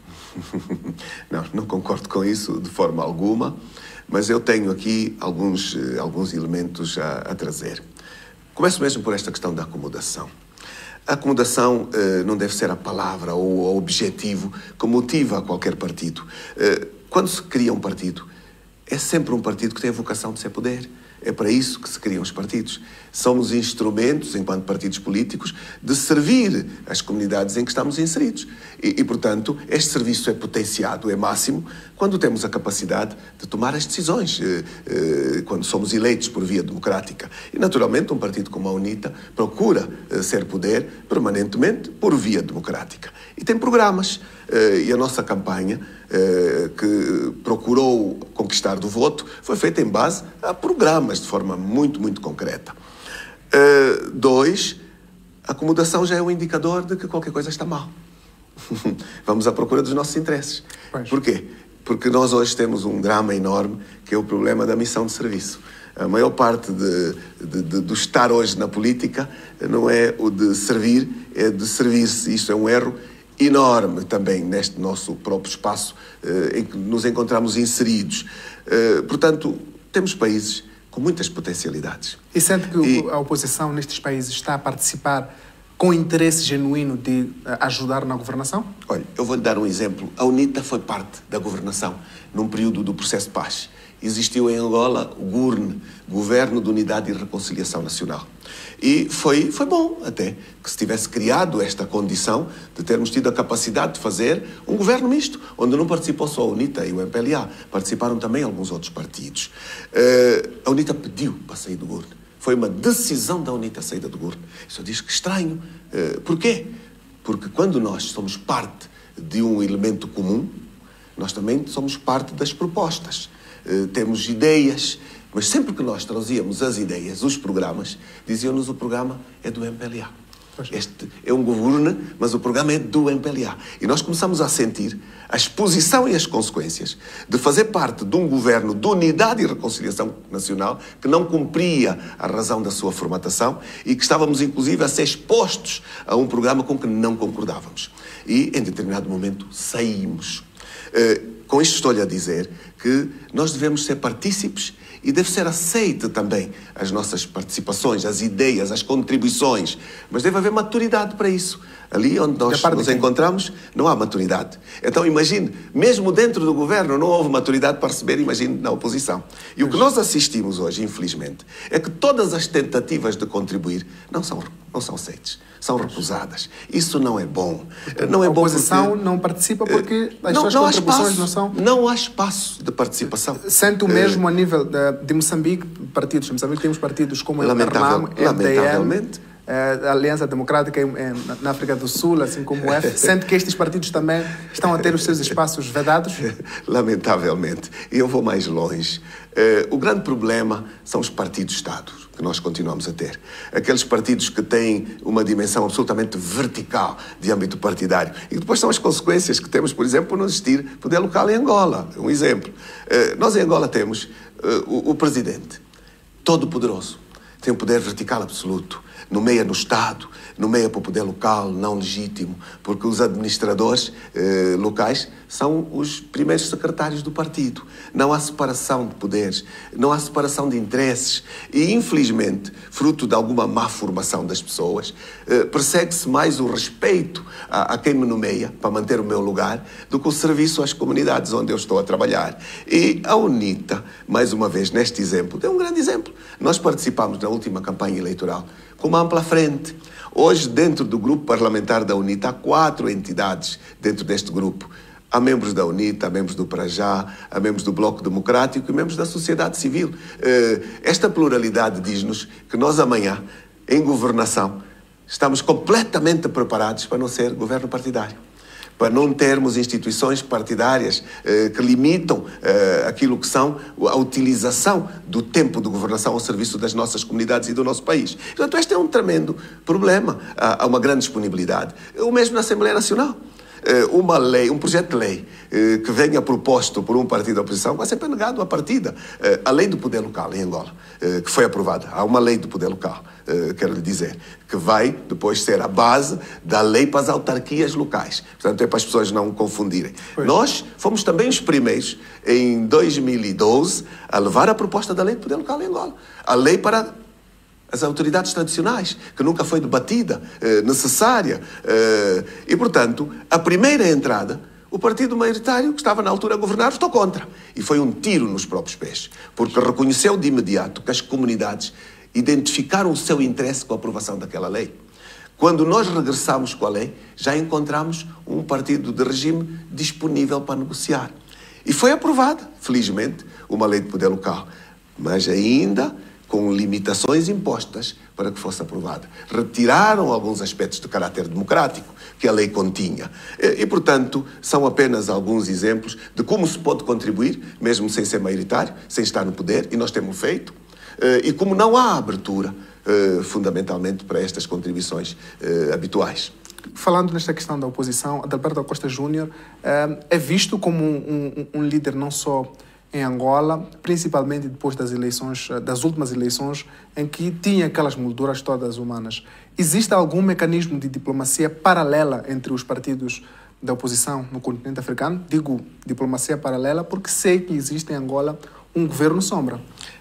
Não concordo com isso de forma alguma, mas eu tenho aqui alguns elementos a trazer. Começo mesmo por esta questão da acomodação. A acomodação não deve ser a palavra ou o objetivo que motiva qualquer partido. Quando se cria um partido, é sempre um partido que tem a vocação de ser poder. É para isso que se criam os partidos. Somos instrumentos, enquanto partidos políticos, de servir as comunidades em que estamos inseridos. E, portanto, este serviço é potenciado, é máximo, quando temos a capacidade de tomar as decisões, quando somos eleitos por via democrática. E, naturalmente, um partido como a UNITA procura ser poder permanentemente por via democrática. E tem programas. E a nossa campanha, que procurou conquistar do voto, foi feita em base a programas de forma muito, muito concreta. 2, a acomodação já é um indicador de que qualquer coisa está mal. Vamos à procura dos nossos interesses. Pois. Por quê? Porque nós hoje temos um drama enorme, que é o problema da missão de serviço. A maior parte do estar hoje na política não é o de servir, é de servir-se. Isto é um erro enorme também neste nosso próprio espaço em que nos encontramos inseridos. Portanto, temos países com muitas potencialidades. E sente que a oposição nestes países está a participar com interesse genuíno de ajudar na governação? Olha, eu vou-lhe dar um exemplo. A UNITA foi parte da governação num período do processo de paz. Existiu em Angola o GURN, Governo de Unidade e Reconciliação Nacional. E foi bom até que se tivesse criado esta condição de termos tido a capacidade de fazer um governo misto, onde não participou só a UNITA e o MPLA, participaram também alguns outros partidos. A UNITA pediu para sair do GURN. Foi uma decisão da UNITA a saída do GURN. Isso eu digo que estranho. Porquê? Porque quando nós somos parte de um elemento comum, nós também somos parte das propostas. Temos ideias, mas sempre que nós trazíamos as ideias, os programas, diziam-nos o programa é do MPLA. Este é um governo, mas o programa é do MPLA. E nós começamos a sentir a exposição e as consequências de fazer parte de um governo de unidade e reconciliação nacional que não cumpria a razão da sua formatação e que estávamos, inclusive, a ser expostos a um programa com que não concordávamos. E, em determinado momento, saímos. Com isto estou-lhe a dizer que nós devemos ser partícipes e deve ser aceite também as nossas participações, as ideias, as contribuições, mas deve haver maturidade para isso. Ali onde nós nos encontramos, não há maturidade. Então, imagine, mesmo dentro do governo não houve maturidade para receber, imagine na oposição. E o que nós assistimos hoje, infelizmente, é que todas as tentativas de contribuir não são aceites, são recusadas. Isso não é bom. Não é a oposição porque não participa porque as suas contribuições não são... Não há espaço de participação. Sente o mesmo a nível de Moçambique, partidos. Em Moçambique temos partidos como o RNAM, lamentavelmente. A Aliança Democrática na África do Sul, assim como o F. Sente que estes partidos também estão a ter os seus espaços vedados? Lamentavelmente. E eu vou mais longe. O grande problema são os partidos-Estado, que nós continuamos a ter. Aqueles partidos que têm uma dimensão absolutamente vertical de âmbito partidário. E depois são as consequências que temos, por exemplo, por não existir poder local em Angola. Um exemplo. Nós em Angola temos o presidente, todo poderoso. Tem um poder vertical absoluto. Nomeia no Estado, nomeia para o poder local, não legítimo, porque os administradores locais são os primeiros secretários do partido. Não há separação de poderes, não há separação de interesses e, infelizmente, fruto de alguma má formação das pessoas, persegue-se mais o respeito a quem me nomeia para manter o meu lugar do que o serviço às comunidades onde eu estou a trabalhar. E a UNITA, mais uma vez, neste exemplo, é um grande exemplo. Nós participámos na última campanha eleitoral com uma ampla frente. Hoje, dentro do grupo parlamentar da UNITA, há 4 entidades dentro deste grupo. Há membros da UNITA, há membros do Prajá, há membros do Bloco Democrático e membros da sociedade civil. Esta pluralidade diz-nos que nós amanhã, em governação, estamos completamente preparados para não ser governo partidário. Para não termos instituições partidárias que limitam aquilo que são a utilização do tempo de governação ao serviço das nossas comunidades e do nosso país. Portanto, este é um tremendo problema. Há uma grande disponibilidade. O mesmo na Assembleia Nacional. Uma lei, um projeto de lei que venha proposto por um partido da oposição vai ser negado à partida. A lei do poder local em Angola, que foi aprovada. Há uma lei do poder local, quero lhe dizer, que vai depois ser a base da lei para as autarquias locais. Portanto, é para as pessoas não confundirem. Pois. Nós fomos também os primeiros, em 2012, a levar a proposta da lei do poder local em Angola. A lei para as autoridades tradicionais, que nunca foi debatida, necessária. E, portanto, a primeira entrada, o partido maioritário, que estava na altura a governar, votou contra. E foi um tiro nos próprios pés, porque reconheceu de imediato que as comunidades identificaram o seu interesse com a aprovação daquela lei. Quando nós regressamos com a lei, já encontramos um partido de regime disponível para negociar. E foi aprovada, felizmente, uma lei de poder local, mas ainda com limitações impostas para que fosse aprovada. Retiraram alguns aspectos de caráter democrático que a lei continha. E, portanto, são apenas alguns exemplos de como se pode contribuir, mesmo sem ser maioritário, sem estar no poder, e nós temos feito, e como não há abertura, fundamentalmente, para estas contribuições habituais. Falando nesta questão da oposição, Adalberto da Costa Júnior é visto como um líder não só em Angola, principalmente depois das eleições, das últimas eleições, em que tinha aquelas molduras todas humanas. Existe algum mecanismo de diplomacia paralela entre os partidos da oposição no continente africano? Digo diplomacia paralela porque sei que existe em Angola um governo sombra.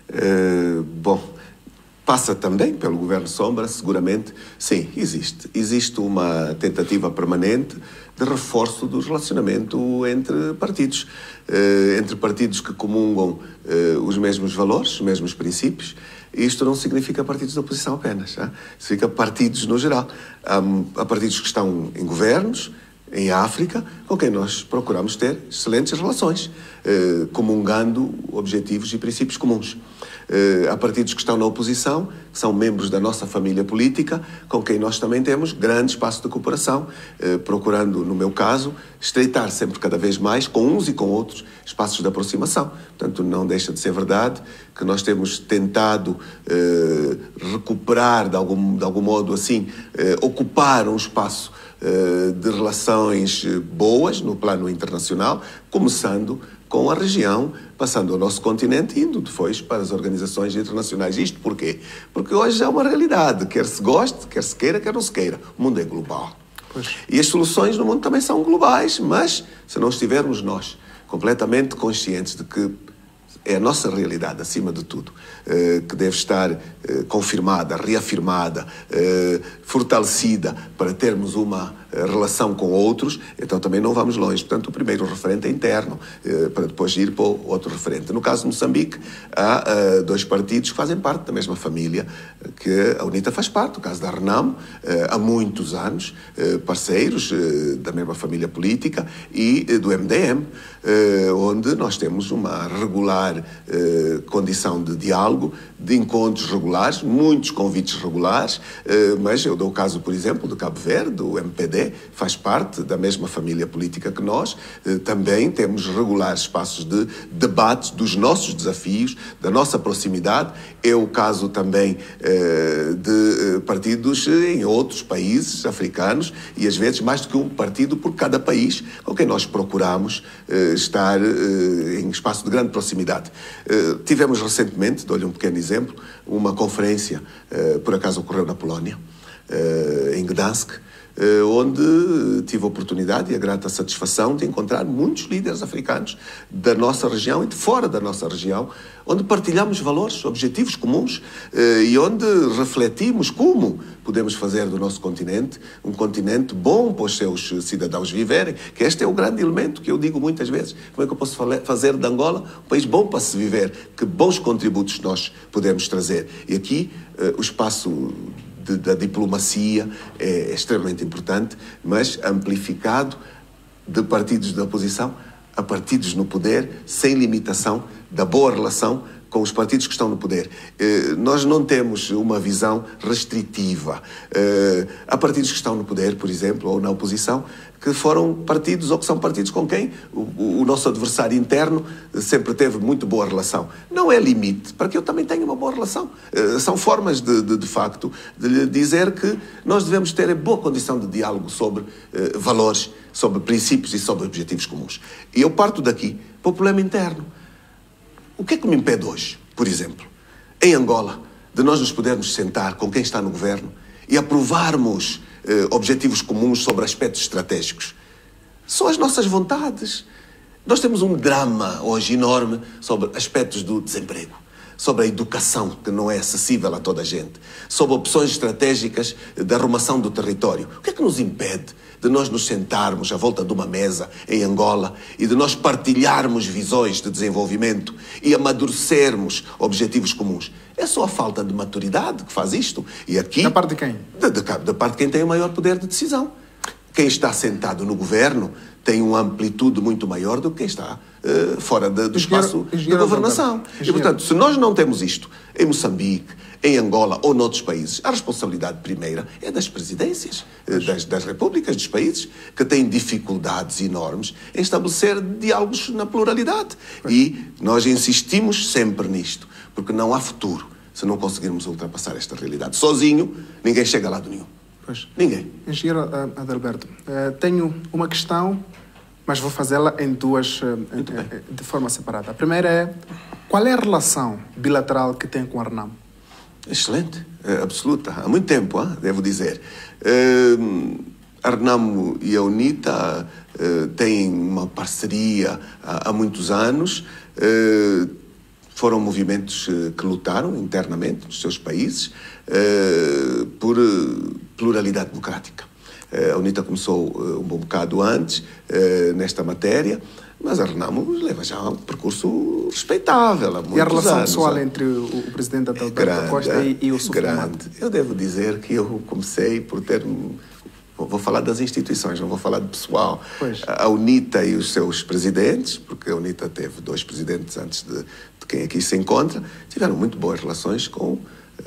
Passa também pelo governo sombra, seguramente. Sim, existe. Existe uma tentativa permanente de reforço do relacionamento entre partidos que comungam os mesmos valores, os mesmos princípios. Isto não significa partidos da oposição apenas, significa partidos no geral. Há partidos que estão em governos, em África, com quem nós procuramos ter excelentes relações, comungando objetivos e princípios comuns. Há partidos que estão na oposição, que são membros da nossa família política, com quem nós também temos grande espaço de cooperação, procurando, no meu caso, estreitar sempre cada vez mais, com uns e com outros, espaços de aproximação. Portanto, não deixa de ser verdade que nós temos tentado recuperar, de algum modo assim, ocupar um espaço de relações boas no plano internacional, começando com a região, passando ao nosso continente e indo depois para as organizações internacionais. Isto porquê? Porque hoje é uma realidade, quer se goste, quer se queira, quer não se queira. O mundo é global. Pois. E as soluções no mundo também são globais, mas se não estivermos nós completamente conscientes de que é a nossa realidade, acima de tudo, que deve estar confirmada, reafirmada, fortalecida para termos uma relação com outros, então também não vamos longe. Portanto, o primeiro referente é interno, para depois ir para o outro referente. No caso de Moçambique, há dois partidos que fazem parte da mesma família, que a UNITA faz parte, o caso da RENAMO, há muitos anos, parceiros da mesma família política, e do MDM, onde nós temos uma regular condição de diálogo, de encontros regulares, muitos convites regulares, mas eu dou o caso, por exemplo, do Cabo Verde, o MPD, faz parte da mesma família política que nós, também temos regulares espaços de debate dos nossos desafios, da nossa proximidade. É o caso também de partidos em outros países africanos, e às vezes mais do que um partido por cada país com quem nós procuramos estar em espaço de grande proximidade. Tivemos recentemente, dou-lhe um pequeno exemplo, uma conferência, por acaso ocorreu na Polónia, em Gdansk, onde tive a oportunidade e a grata satisfação de encontrar muitos líderes africanos da nossa região e de fora da nossa região, onde partilhamos valores, objetivos comuns e onde refletimos como podemos fazer do nosso continente um continente bom para os seus cidadãos viverem, que este é o grande elemento que eu digo muitas vezes. Como é que eu posso fazer de Angola um país bom para se viver? Que bons contributos nós podemos trazer? E aqui o espaço da diplomacia é extremamente importante, mas amplificado de partidos da oposição a partidos no poder, sem limitação da boa relação com os partidos que estão no poder. Nós não temos uma visão restritiva. Há partidos que estão no poder, por exemplo, ou na oposição, que foram partidos ou que são partidos com quem o nosso adversário interno sempre teve muito boa relação. Não é limite para que eu também tenha uma boa relação. São formas, de facto, de lhe dizer que nós devemos ter boa condição de diálogo sobre valores, sobre princípios e sobre objetivos comuns. E eu parto daqui para o problema interno. O que é que me impede hoje, por exemplo, em Angola, de nós nos podermos sentar com quem está no governo e aprovarmos objetivos comuns sobre aspectos estratégicos? São as nossas vontades. Nós temos um drama hoje enorme sobre aspectos do desemprego, sobre a educação, que não é acessível a toda a gente, sobre opções estratégicas de arrumação do território. O que é que nos impede de nós nos sentarmos à volta de uma mesa em Angola e de nós partilharmos visões de desenvolvimento e amadurecermos objetivos comuns? É só a falta de maturidade que faz isto. E aqui... Da parte de quem? Da parte de quem tem o maior poder de decisão. Quem está sentado no governo tem uma amplitude muito maior do que quem está fora do espaço de governação. E, portanto, se nós não temos isto em Moçambique, em Angola ou noutros países, a responsabilidade primeira é das presidências, das repúblicas, dos países, que têm dificuldades enormes em estabelecer diálogos na pluralidade. E nós insistimos sempre nisto, porque não há futuro se não conseguirmos ultrapassar esta realidade. Sozinho, ninguém chega a lado nenhum. Pois. Ninguém. Engenheiro Adalberto, tenho uma questão, mas vou fazê-la em duas, de forma separada. A primeira é, qual é a relação bilateral que tem com a Renamo? Excelente, absoluta. Há muito tempo, devo dizer. A Renamo e a UNITA têm uma parceria há muitos anos. Foram movimentos que lutaram internamente nos seus países por pluralidade democrática. A UNITA começou um bom bocado antes nesta matéria, mas a Renamo leva já um percurso respeitável há muitos anos. E a relação pessoal entre o presidente Adalberto Costa e o Sufumado? Eu devo dizer que eu comecei por ter... Vou falar das instituições, não vou falar de pessoal. Pois. A UNITA e os seus presidentes, porque a UNITA teve 2 presidentes antes de quem aqui se encontra, tiveram muito boas relações com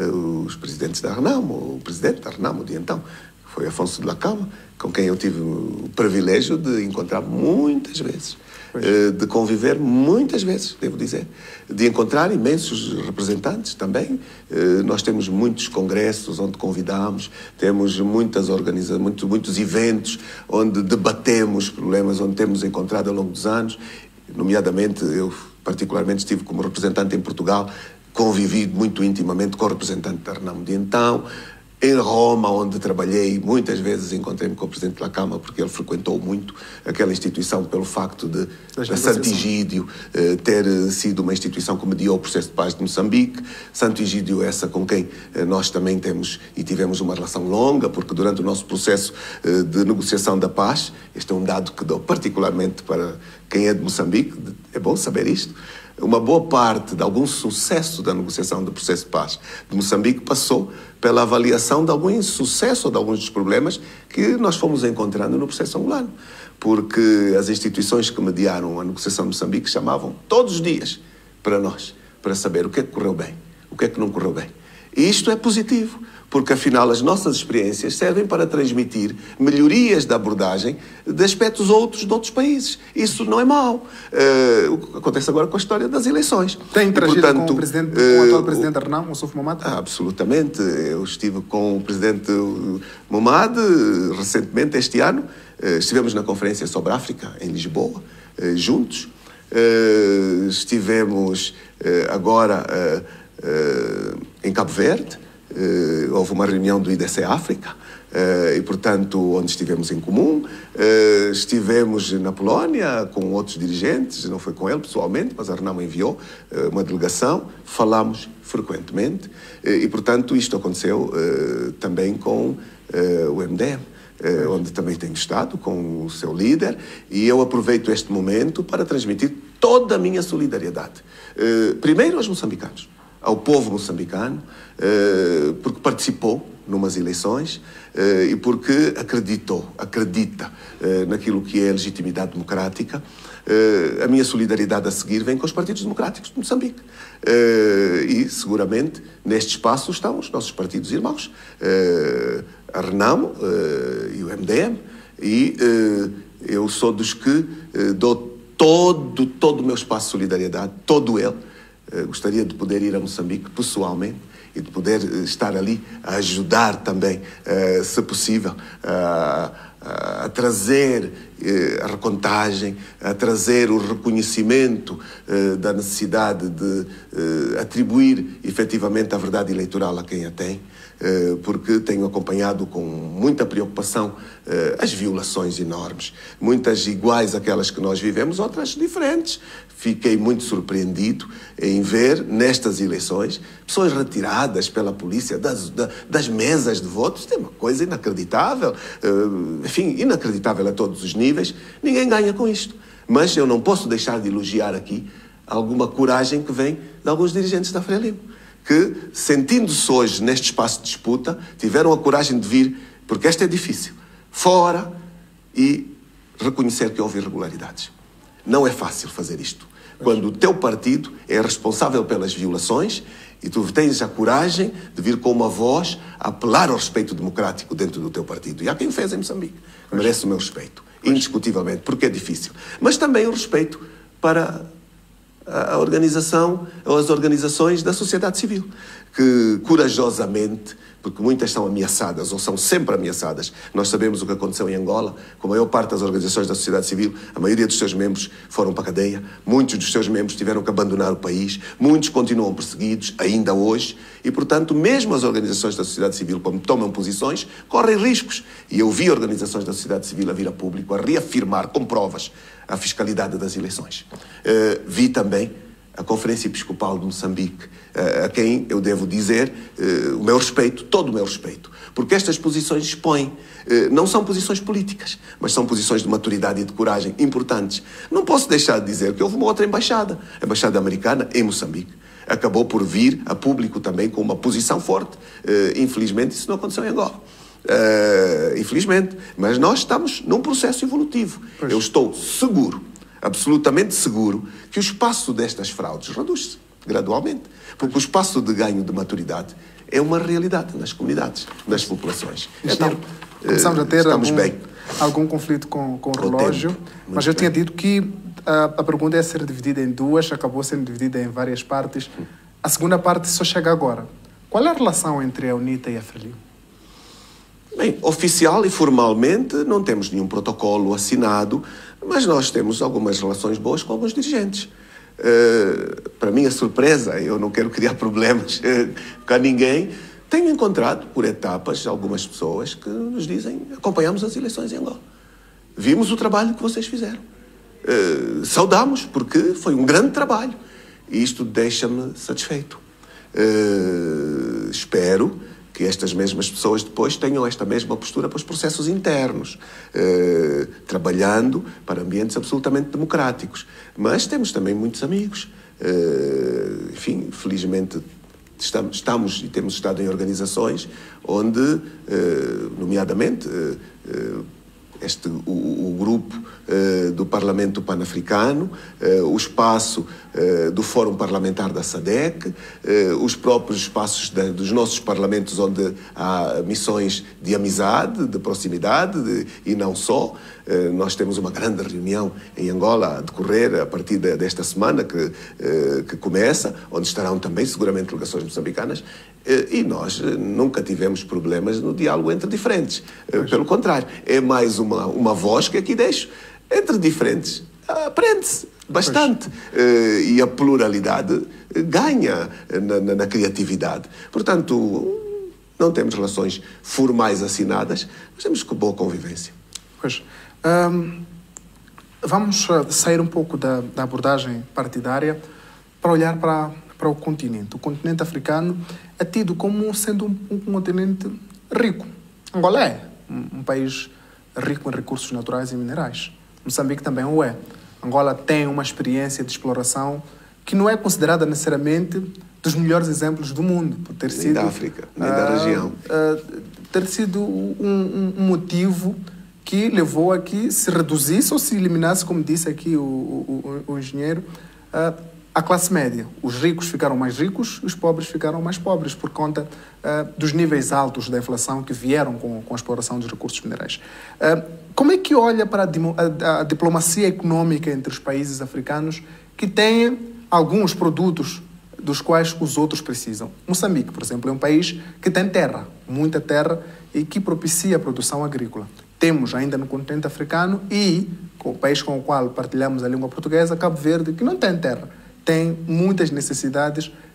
os presidentes da Renamo, o presidente da Renamo de então, foi Afonso de la Cama, com quem eu tive o privilégio de encontrar muitas vezes, de conviver muitas vezes, devo dizer, de encontrar imensos representantes também. Nós temos muitos congressos onde convidamos, temos muitas muitos eventos onde debatemos problemas, onde temos encontrado ao longo dos anos, nomeadamente eu particularmente estive como representante em Portugal, convivi muito intimamente com o representante da Renamo de então. Em Roma, onde trabalhei, muitas vezes encontrei-me com o Presidente da Câmara, porque ele frequentou muito aquela instituição pelo facto de Santo Egídio ter sido uma instituição que mediou o processo de paz de Moçambique. Santo Egídio, essa com quem nós também temos e tivemos uma relação longa, porque durante o nosso processo de negociação da paz, este é um dado que dou particularmente para quem é de Moçambique, é bom saber isto, uma boa parte de algum sucesso da negociação do processo de paz de Moçambique passou pela avaliação de algum insucesso ou de alguns dos problemas que nós fomos encontrando no processo angolano. Porque as instituições que mediaram a negociação de Moçambique chamavam todos os dias para nós, para saber o que é que correu bem, o que é que não correu bem. E isto é positivo, porque afinal as nossas experiências servem para transmitir melhorias da abordagem de aspectos outros de outros países. Isso não é mau. O que acontece agora com a história das eleições. Tem interagido com o atual presidente da Renamo, o Sufumado? Absolutamente. Eu estive com o presidente Momad recentemente, este ano. Estivemos na conferência sobre a África, em Lisboa, juntos. Estivemos agora em Cabo Verde. Houve uma reunião do IDC África e, portanto, onde estivemos em comum. Estivemos na Polónia com outros dirigentes, não foi com ele pessoalmente, mas a Renamo enviou uma delegação, falámos frequentemente e, portanto, isto aconteceu também com o MDM, onde também tenho estado com o seu líder, e eu aproveito este momento para transmitir toda a minha solidariedade. Primeiro aos moçambicanos, ao povo moçambicano, porque participou numas eleições e porque acredita naquilo que é a legitimidade democrática. A minha solidariedade a seguir vem com os partidos democráticos de Moçambique. E, seguramente, neste espaço estão os nossos partidos irmãos, a Renamo e o MDM, e eu sou dos que dou todo o meu espaço de solidariedade, todo ele. Gostaria de poder ir a Moçambique pessoalmente e de poder estar ali a ajudar também, se possível, a trazer a recontagem, a trazer o reconhecimento da necessidade de atribuir efetivamente a verdade eleitoral a quem a tem. porque tenho acompanhado com muita preocupação as violações enormes, muitas iguais àquelas que nós vivemos, outras diferentes. Fiquei muito surpreendido em ver, nestas eleições, pessoas retiradas pela polícia das mesas de votos. Isto é uma coisa inacreditável, enfim, inacreditável a todos os níveis. Ninguém ganha com isto. Mas eu não posso deixar de elogiar aqui alguma coragem que vem de alguns dirigentes da Frelimo, que, sentindo-se hoje neste espaço de disputa, tiveram a coragem de vir, porque esta é difícil, fora e reconhecer que houve irregularidades. Não é fácil fazer isto. Quando o teu partido é responsável pelas violações e tu tens a coragem de vir com uma voz a apelar ao respeito democrático dentro do teu partido. E há quem o fez em Moçambique. Merece o meu respeito, indiscutivelmente, porque é difícil. Mas também o respeito para a organização, ou as organizações da sociedade civil, que corajosamente, porque muitas são ameaçadas, ou são sempre ameaçadas. Nós sabemos o que aconteceu em Angola, com a maior parte das organizações da sociedade civil, a maioria dos seus membros foram para a cadeia, muitos dos seus membros tiveram que abandonar o país, muitos continuam perseguidos, ainda hoje, e, portanto, mesmo as organizações da sociedade civil, quando tomam posições, correm riscos. E eu vi organizações da sociedade civil a vir a público, a reafirmar com provas a fiscalidade das eleições. Vi também a Conferência Episcopal de Moçambique, a quem eu devo dizer o meu respeito, todo o meu respeito, porque estas posições expõem, não são posições políticas, mas são posições de maturidade e de coragem importantes. Não posso deixar de dizer que houve uma outra embaixada, a Embaixada Americana em Moçambique, acabou por vir a público também com uma posição forte. Infelizmente isso não aconteceu em Angola. Infelizmente, mas nós estamos num processo evolutivo. Pois. Eu estou seguro, absolutamente seguro, que o espaço destas fraudes reduz-se gradualmente, porque o espaço de ganho de maturidade é uma realidade nas comunidades, nas populações. Então, começamos a ter algum conflito com o relógio, mas eu tinha dito que a pergunta ia ser dividida em duas, acabou sendo dividida em várias partes. A segunda parte só chega agora. Qual é a relação entre a UNITA e a Frelimo? Bem, oficial e formalmente não temos nenhum protocolo assinado, mas nós temos algumas relações boas com alguns dirigentes. Para minha surpresa, eu não quero criar problemas com ninguém, tenho encontrado por etapas algumas pessoas que nos dizem: acompanhamos as eleições em Angola, vimos o trabalho que vocês fizeram, saudamos porque foi um grande trabalho e isto deixa-me satisfeito. Espero que estas mesmas pessoas depois tenham esta mesma postura para os processos internos, trabalhando para ambientes absolutamente democráticos. Mas temos também muitos amigos. Enfim, felizmente estamos e temos estado em organizações onde, nomeadamente, o grupo do Parlamento Pan-Africano, o espaço do Fórum Parlamentar da SADC, os próprios espaços dos nossos parlamentos onde há missões de amizade, de proximidade e não só. Nós temos uma grande reunião em Angola a decorrer a partir desta semana que começa, onde estarão também seguramente delegações moçambicanas, e nós nunca tivemos problemas no diálogo entre diferentes. Pelo contrário, é mais uma voz que aqui deixo. Entre diferentes, aprende-se bastante. E a pluralidade ganha na criatividade. Portanto, não temos relações formais assinadas, mas temos boa convivência. Pois. Vamos sair um pouco da abordagem partidária para olhar para o continente. O continente africano é tido como sendo um continente rico. Angola é um país rico em recursos naturais e minerais. Moçambique também o é. Angola tem uma experiência de exploração que não é considerada necessariamente dos melhores exemplos do mundo, por ter sido... Nem da África, nem da região. Ter sido um motivo que levou a que se reduzisse ou se eliminasse, como disse aqui o engenheiro, a classe média. Os ricos ficaram mais ricos, os pobres ficaram mais pobres por conta dos níveis altos da inflação que vieram com a exploração dos recursos minerais. Como é que olha para a diplomacia econômica entre os países africanos que têm alguns produtos dos quais os outros precisam? Moçambique, por exemplo, é um país que tem terra, muita terra, e que propicia a produção agrícola. Temos ainda no continente africano e o país com o qual partilhamos a língua portuguesa, Cabo Verde, que não tem terra. Tem muitas necessidades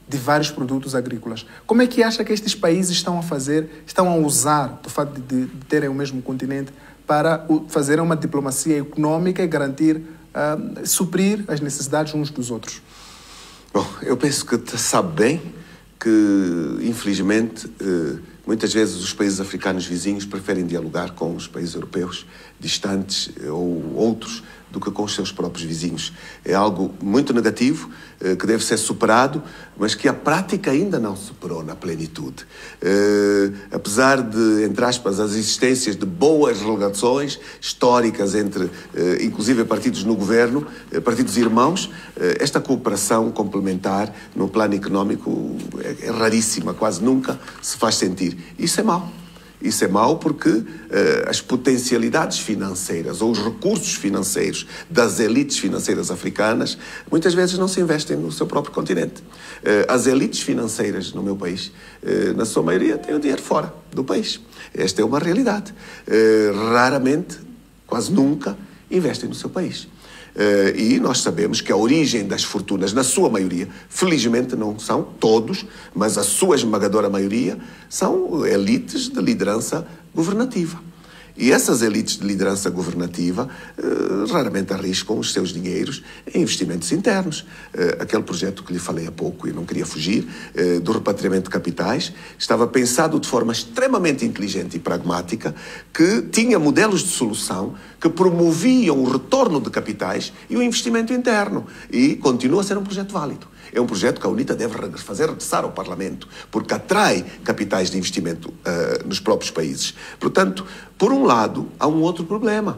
de vários produtos agrícolas. Como é que acha que estes países estão a usar do fato de terem o mesmo continente para fazer uma diplomacia econômica e garantir, suprir as necessidades uns dos outros? Bom, eu penso que sabe bem que, infelizmente, muitas vezes os países africanos vizinhos preferem dialogar com os países europeus distantes ou outros do que com os seus próprios vizinhos. É algo muito negativo, que deve ser superado, mas que a prática ainda não superou na plenitude. Apesar de, entre aspas, as existências de boas relações históricas entre, inclusive, partidos no governo, partidos irmãos, esta cooperação complementar no plano económico é raríssima, quase nunca se faz sentir. Isso é mau. Isso é mau porque as potencialidades financeiras ou os recursos financeiros das elites financeiras africanas muitas vezes não se investem no seu próprio continente. As elites financeiras no meu país, na sua maioria, têm o dinheiro fora do país. Esta é uma realidade. Raramente, quase nunca, investem no seu país. E nós sabemos que a origem das fortunas, na sua maioria, felizmente não são todos, mas a sua esmagadora maioria, são elites de liderança governativa. E essas elites de liderança governativa raramente arriscam os seus dinheiros em investimentos internos. Aquele projeto que lhe falei há pouco, e não queria fugir, do repatriamento de capitais, estava pensado de forma extremamente inteligente e pragmática, que tinha modelos de solução que promoviam o retorno de capitais e o investimento interno. E continua a ser um projeto válido. É um projeto que a UNITA deve fazer regressar ao Parlamento, porque atrai capitais de investimento nos próprios países. Portanto, por um lado, há um outro problema.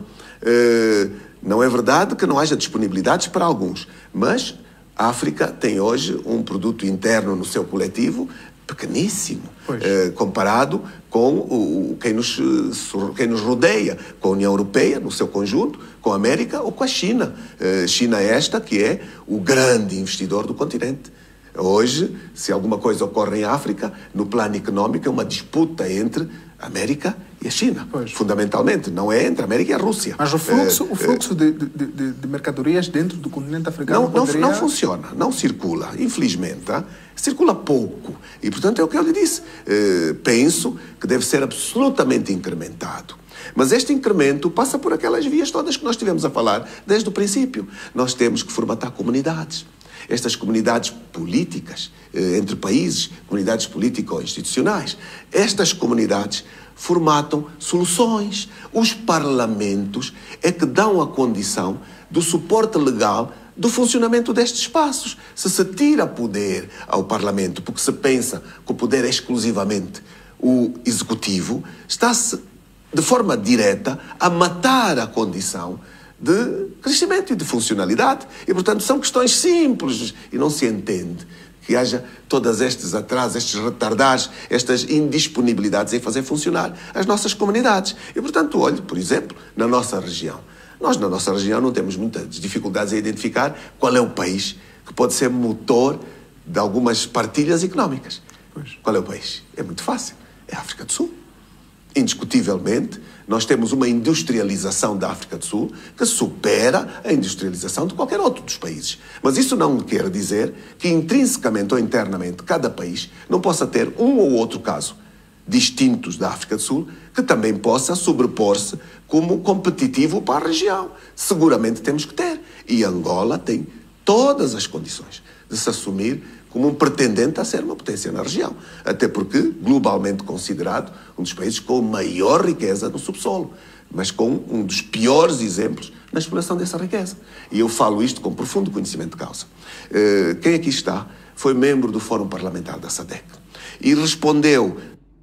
Não é verdade que não haja disponibilidades para alguns, mas a África tem hoje um produto interno no seu coletivo pequeníssimo, comparado com quem nos rodeia, com a União Europeia no seu conjunto, com a América ou com a China. China esta que é o grande investidor do continente. Hoje, se alguma coisa ocorre em África, no plano económico é uma disputa entre a América e a China. Fundamentalmente, não é entre a América e a Rússia. Mas o fluxo de mercadorias dentro do continente africano não funciona, não circula, infelizmente. Circula pouco. E, portanto, é o que eu lhe disse. Penso que deve ser absolutamente incrementado. Mas este incremento passa por aquelas vias todas que nós estivemos a falar desde o princípio. Nós temos que formatar comunidades. Estas comunidades políticas, entre países, comunidades político-institucionais, estas comunidades formatam soluções. Os parlamentos é que dão a condição do suporte legal do funcionamento destes espaços. Se se tira poder ao Parlamento porque se pensa que o poder é exclusivamente o executivo, está-se de forma direta a matar a condição de crescimento e de funcionalidade. E, portanto, são questões simples e não se entende que haja todos estes atrasos, estes retardares, estas indisponibilidades em fazer funcionar as nossas comunidades. E, portanto, olhe, por exemplo, na nossa região. Nós, na nossa região, não temos muitas dificuldades a identificar qual é o país que pode ser motor de algumas partilhas económicas. Qual é o país? É muito fácil. É a África do Sul. Indiscutivelmente, nós temos uma industrialização da África do Sul que supera a industrialização de qualquer outro dos países. Mas isso não quer dizer que, intrinsecamente ou internamente, cada país não possa ter um ou outro caso distintos da África do Sul que também possa sobrepor-se como competitivo para a região. Seguramente temos que ter. E Angola tem todas as condições de se assumir como um pretendente a ser uma potência na região. Até porque, globalmente considerado, um dos países com maior riqueza no subsolo, mas com um dos piores exemplos na exploração dessa riqueza. E eu falo isto com profundo conhecimento de causa. Quem aqui está foi membro do Fórum Parlamentar da SADC e respondeu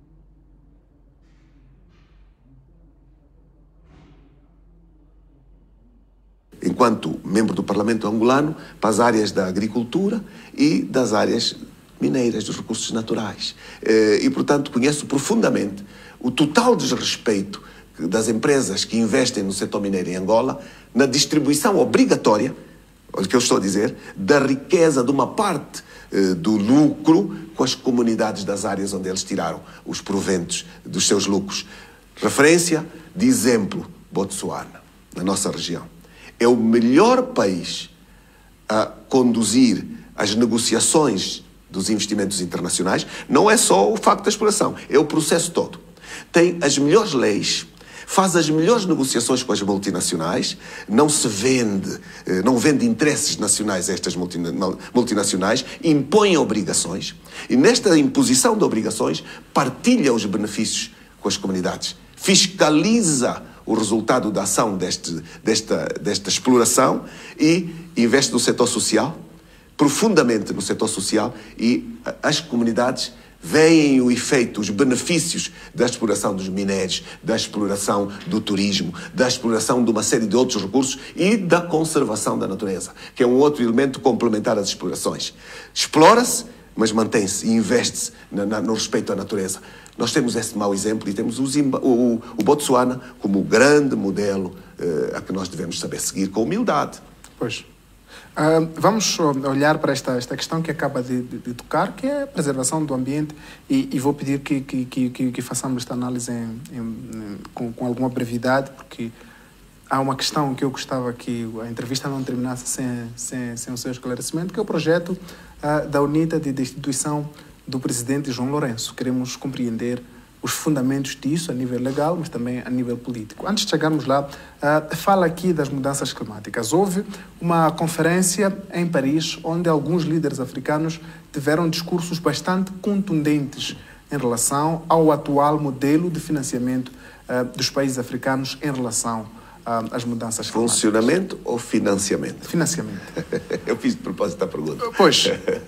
enquanto membro do Parlamento angolano, para as áreas da agricultura e das áreas mineiras, dos recursos naturais. E, portanto, conheço profundamente o total desrespeito das empresas que investem no setor mineiro em Angola na distribuição obrigatória, olha o que eu estou a dizer, da riqueza de uma parte do lucro com as comunidades das áreas onde eles tiraram os proventos dos seus lucros. Referência de exemplo, Botsuana, na nossa região. É o melhor país a conduzir as negociações dos investimentos internacionais, não é só o facto da exploração, é o processo todo. Tem as melhores leis, faz as melhores negociações com as multinacionais, não vende interesses nacionais a estas multinacionais, impõe obrigações e nesta imposição de obrigações partilha os benefícios com as comunidades, fiscaliza o resultado da ação desta exploração e investe no setor social, profundamente no setor social, e as comunidades veem o efeito, os benefícios da exploração dos minérios, da exploração do turismo, da exploração de uma série de outros recursos e da conservação da natureza, que é um outro elemento complementar às explorações. Explora-se, mas mantém-se e investe-se no respeito à natureza. Nós temos esse mau exemplo e temos o Botsuana como o grande modelo a que nós devemos saber seguir com humildade. Pois. Vamos olhar para esta questão que acaba de tocar, que é a preservação do ambiente, e vou pedir que façamos esta análise com alguma brevidade, porque há uma questão que eu gostava que a entrevista não terminasse sem o seu esclarecimento, que é o projeto da UNITA de destituição do presidente João Lourenço. Queremos compreender os fundamentos disso a nível legal, mas também a nível político. Antes de chegarmos lá, fala aqui das mudanças climáticas. Houve uma conferência em Paris onde alguns líderes africanos tiveram discursos bastante contundentes em relação ao atual modelo de financiamento dos países africanos em relação às mudanças climáticas. Funcionamento ou financiamento? Financiamento. Eu fiz de propósito a pergunta. Pois.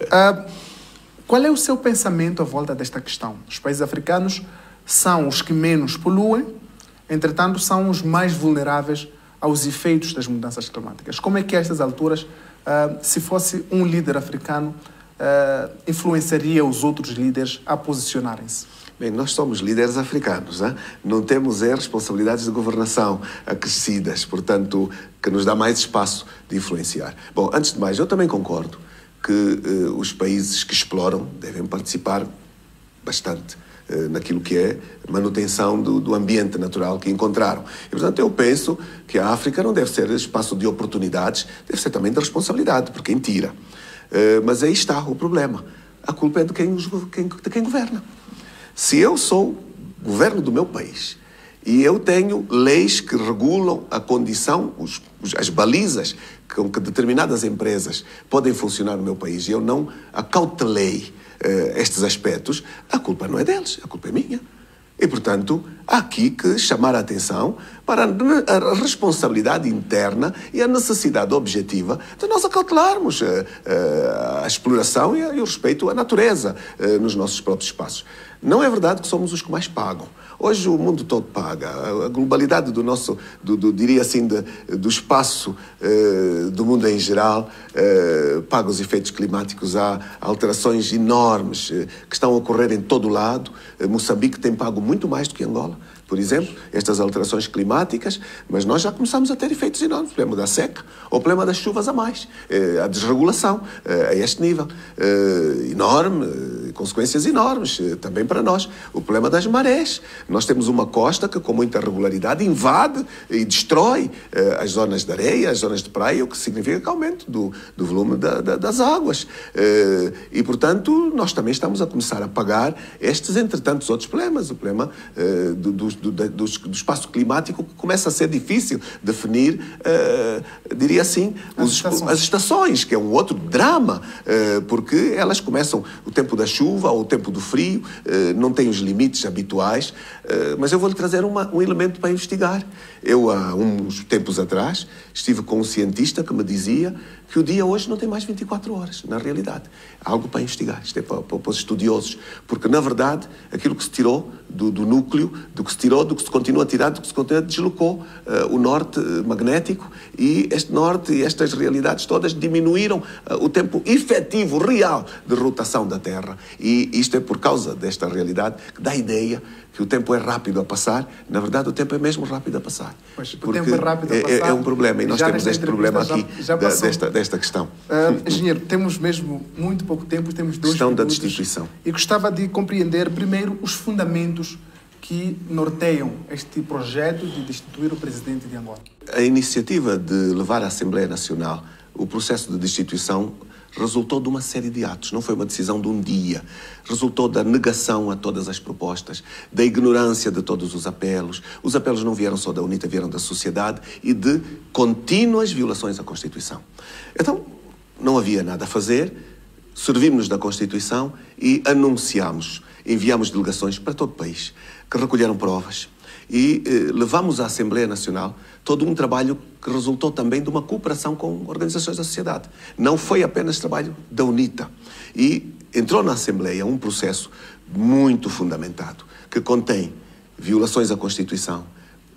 Qual é o seu pensamento à volta desta questão? Os países africanos são os que menos poluem, entretanto, são os mais vulneráveis aos efeitos das mudanças climáticas. Como é que, a estas alturas, se fosse um líder africano, influenciaria os outros líderes a posicionarem-se? Bem, nós somos líderes africanos, hein? Não temos responsabilidades de governação acrescidas, portanto, que nos dá mais espaço de influenciar. Bom, antes de mais, eu também concordo que os países que exploram devem participar bastante naquilo que é manutenção do ambiente natural que encontraram. E, portanto, eu penso que a África não deve ser espaço de oportunidades, deve ser também de responsabilidade, por quem tira. Mas aí está o problema. A culpa é de quem governa. Se eu sou governo do meu país e eu tenho leis que regulam a condição, as balizas com que determinadas empresas podem funcionar no meu país e eu não acautelei estes aspectos, a culpa não é deles, a culpa é minha. E, portanto, há aqui que chamar a atenção para a responsabilidade interna e a necessidade objetiva de nós acautelarmos a exploração e o respeito à natureza nos nossos próprios espaços. Não é verdade que somos os que mais pagam. Hoje o mundo todo paga. A globalidade do nosso, diria assim, do espaço do mundo em geral, paga os efeitos climáticos. Há alterações enormes que estão a ocorrer em todo o lado. Moçambique tem pago muito mais do que Angola, por exemplo, estas alterações climáticas, mas nós já começamos a ter efeitos enormes. O problema da seca, ou o problema das chuvas a mais, a desregulação a este nível, enorme, consequências enormes também para nós. O problema das marés. Nós temos uma costa que com muita regularidade invade e destrói as zonas de areia, as zonas de praia, o que significa que aumento do volume das águas. E, portanto, nós também estamos a começar a pagar estes, entre tantos outros problemas. O problema do espaço climático, que começa a ser difícil definir, diria assim, as estações, que é um outro drama, porque elas começam o tempo da chuva ou o tempo do frio, não têm os limites habituais, mas eu vou-lhe trazer um elemento para investigar. Eu, há uns tempos atrás, estive com um cientista que me dizia que o dia hoje não tem mais 24 horas, na realidade. Há algo para investigar, isto é para os estudiosos, porque, na verdade, aquilo que se tirou do núcleo, do que se continua a tirar, do que se continua a deslocou o norte magnético, e este norte e estas realidades todas diminuíram o tempo efetivo, real, de rotação da Terra. E isto é por causa desta realidade que dá a ideia que o tempo é rápido a passar. Na verdade, o tempo é mesmo rápido a passar. Mas o tempo é rápido a passar. É um problema, e nós temos este problema aqui desta questão. Engenheiro, temos mesmo muito pouco tempo, temos 2 questão minutos. Da destituição. E gostava de compreender, primeiro, os fundamentos que norteiam este projeto de destituir o presidente de Angola. A iniciativa de levar à Assembleia Nacional o processo de destituição resultou de uma série de atos, não foi uma decisão de um dia. Resultou da negação a todas as propostas, da ignorância de todos os apelos. Os apelos não vieram só da UNITA, vieram da sociedade e de contínuas violações à Constituição. Então, não havia nada a fazer, servimos-nos da Constituição e anunciámos, enviámos delegações para todo o país, que recolheram provas e levamos à Assembleia Nacional todo um trabalho que resultou também de uma cooperação com organizações da sociedade. Não foi apenas trabalho da UNITA. E entrou na Assembleia um processo muito fundamentado, que contém violações à Constituição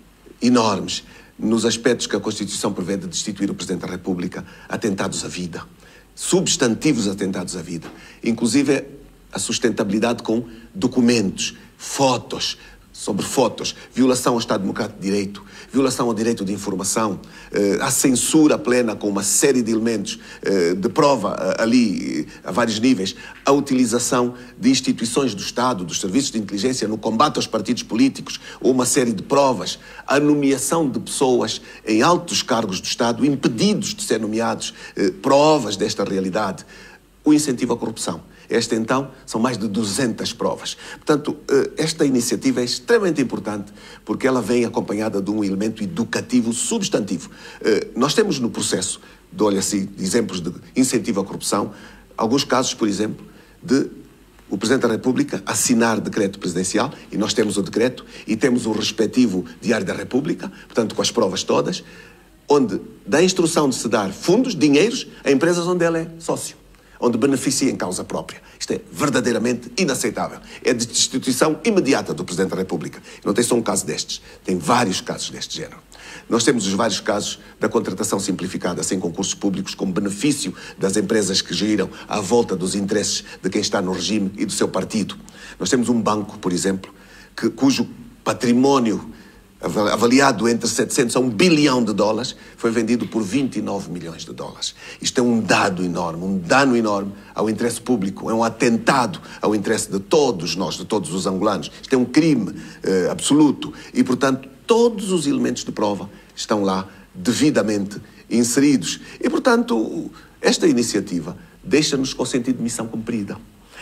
enormes, nos aspectos que a Constituição prevê de destituir o Presidente da República, atentados à vida, substantivos atentados à vida, inclusive a sustentabilidade com documentos, fotos, sobre fotos, violação ao Estado Democrático de Direito, violação ao direito de informação, a censura plena com uma série de elementos de prova ali a vários níveis, a utilização de instituições do Estado, dos serviços de inteligência no combate aos partidos políticos, uma série de provas, a nomeação de pessoas em altos cargos do Estado, impedidos de ser nomeados, provas desta realidade, o incentivo à corrupção. Esta, então, são mais de 200 provas. Portanto, esta iniciativa é extremamente importante porque ela vem acompanhada de um elemento educativo substantivo. Nós temos no processo, dou-lhe assim exemplos de incentivo à corrupção, alguns casos, por exemplo, de o Presidente da República assinar decreto presidencial, e nós temos o decreto e temos o respectivo Diário da República, portanto, com as provas todas, onde dá instrução de se dar fundos, dinheiros, a empresas onde ele é sócio, onde beneficia em causa própria. Isto é verdadeiramente inaceitável. É de destituição imediata do Presidente da República. Não tem só um caso destes, tem vários casos deste género. Nós temos os vários casos da contratação simplificada sem concursos públicos como benefício das empresas que giram à volta dos interesses de quem está no regime e do seu partido. Nós temos um banco, por exemplo, cujo património avaliado entre 700 a 1 bilhão de dólares, foi vendido por 29 milhões de dólares. Isto é um dado enorme, um dano enorme ao interesse público, é um atentado ao interesse de todos nós, de todos os angolanos. Isto é um crime absoluto e, portanto, todos os elementos de prova estão lá devidamente inseridos. E, portanto, esta iniciativa deixa-nos com o sentido de missão cumprida.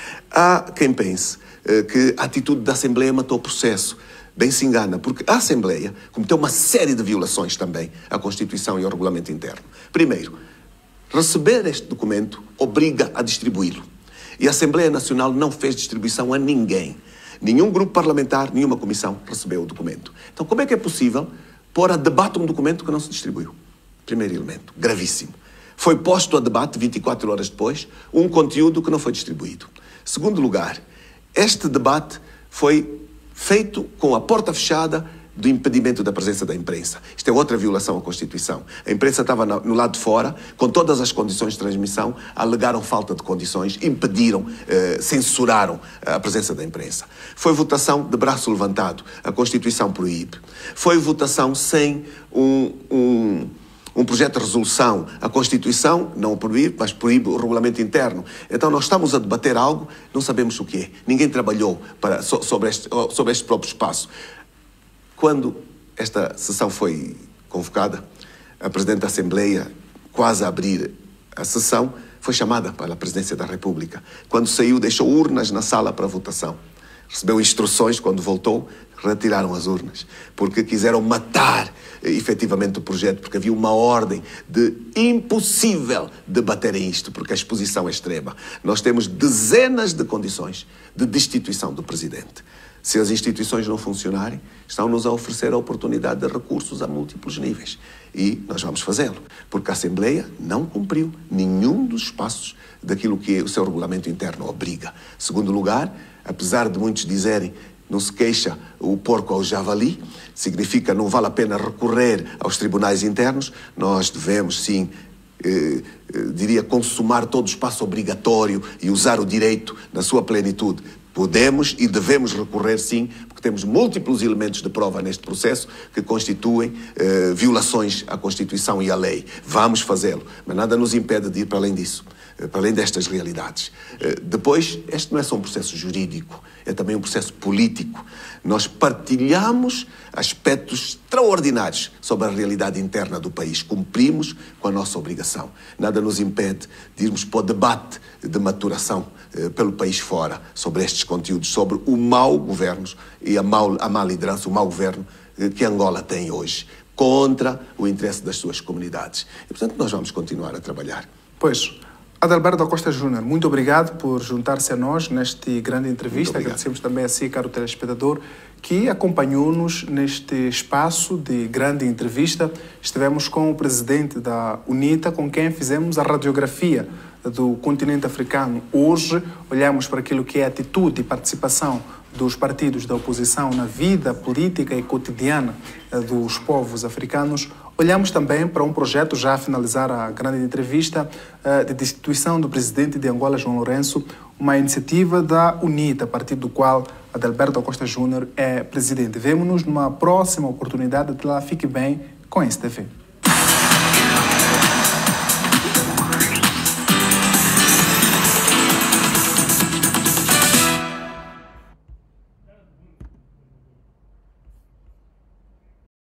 Há quem pense que a atitude da Assembleia matou o processo. Bem se engana, porque a Assembleia cometeu uma série de violações também à Constituição e ao Regulamento Interno. Primeiro, receber este documento obriga a distribuí-lo. E a Assembleia Nacional não fez distribuição a ninguém. Nenhum grupo parlamentar, nenhuma comissão recebeu o documento. Então, como é que é possível pôr a debate um documento que não se distribuiu? Primeiro elemento, gravíssimo. Foi posto a debate, 24 horas depois, um conteúdo que não foi distribuído. Segundo lugar, este debate foi feito com a porta fechada do impedimento da presença da imprensa. Isto é outra violação à Constituição. A imprensa estava no lado de fora, com todas as condições de transmissão, alegaram falta de condições, impediram, censuraram a presença da imprensa. Foi votação de braço levantado. A Constituição proíbe. Foi votação sem um projeto de resolução. A Constituição não o proíbe, mas proíbe o regulamento interno. Então nós estamos a debater algo, não sabemos o que é. Ninguém trabalhou sobre este próprio espaço. Quando esta sessão foi convocada, a Presidente da Assembleia, quase a abrir a sessão, foi chamada para a Presidência da República. Quando saiu, deixou urnas na sala para votação. Recebeu instruções, quando voltou, retiraram as urnas, porque quiseram matar efetivamente o projeto, porque havia uma ordem de impossível debaterem isto, porque a exposição é extrema. Nós temos dezenas de condições de destituição do Presidente. Se as instituições não funcionarem, estão-nos a oferecer a oportunidade de recursos a múltiplos níveis. E nós vamos fazê-lo, porque a Assembleia não cumpriu nenhum dos passos daquilo que o seu regulamento interno obriga. Segundo lugar, apesar de muitos dizerem não se queixa o porco ao javali, significa não vale a pena recorrer aos tribunais internos, nós devemos, sim, diria, consumar todo o espaço obrigatório e usar o direito na sua plenitude. Podemos e devemos recorrer, sim, porque temos múltiplos elementos de prova neste processo que constituem violações à Constituição e à lei. Vamos fazê-lo, mas nada nos impede de ir para além disso. para além destas realidades. Depois, este não é só um processo jurídico, é também um processo político. Nós partilhamos aspectos extraordinários sobre a realidade interna do país. Cumprimos com a nossa obrigação. Nada nos impede de irmos para o debate de maturação pelo país fora sobre estes conteúdos, sobre o mau governo e a má liderança, o mau governo que Angola tem hoje, contra o interesse das suas comunidades. E, portanto, nós vamos continuar a trabalhar. Pois, Adalberto da Costa Júnior, muito obrigado por juntar-se a nós neste grande entrevista. Agradecemos também a si, caro telespectador, que acompanhou-nos neste espaço de grande entrevista. Estivemos com o presidente da UNITA, com quem fizemos a radiografia do continente africano. Hoje, olhamos para aquilo que é a atitude e participação dos partidos da oposição na vida política e cotidiana dos povos africanos. Olhamos também para um projeto, já a finalizar a grande entrevista, de destituição do presidente de Angola, João Lourenço, uma iniciativa da UNITA, a partir do qual Adalberto da Costa Júnior é presidente. Vemo-nos numa próxima oportunidade. Até lá, fique bem com a STV.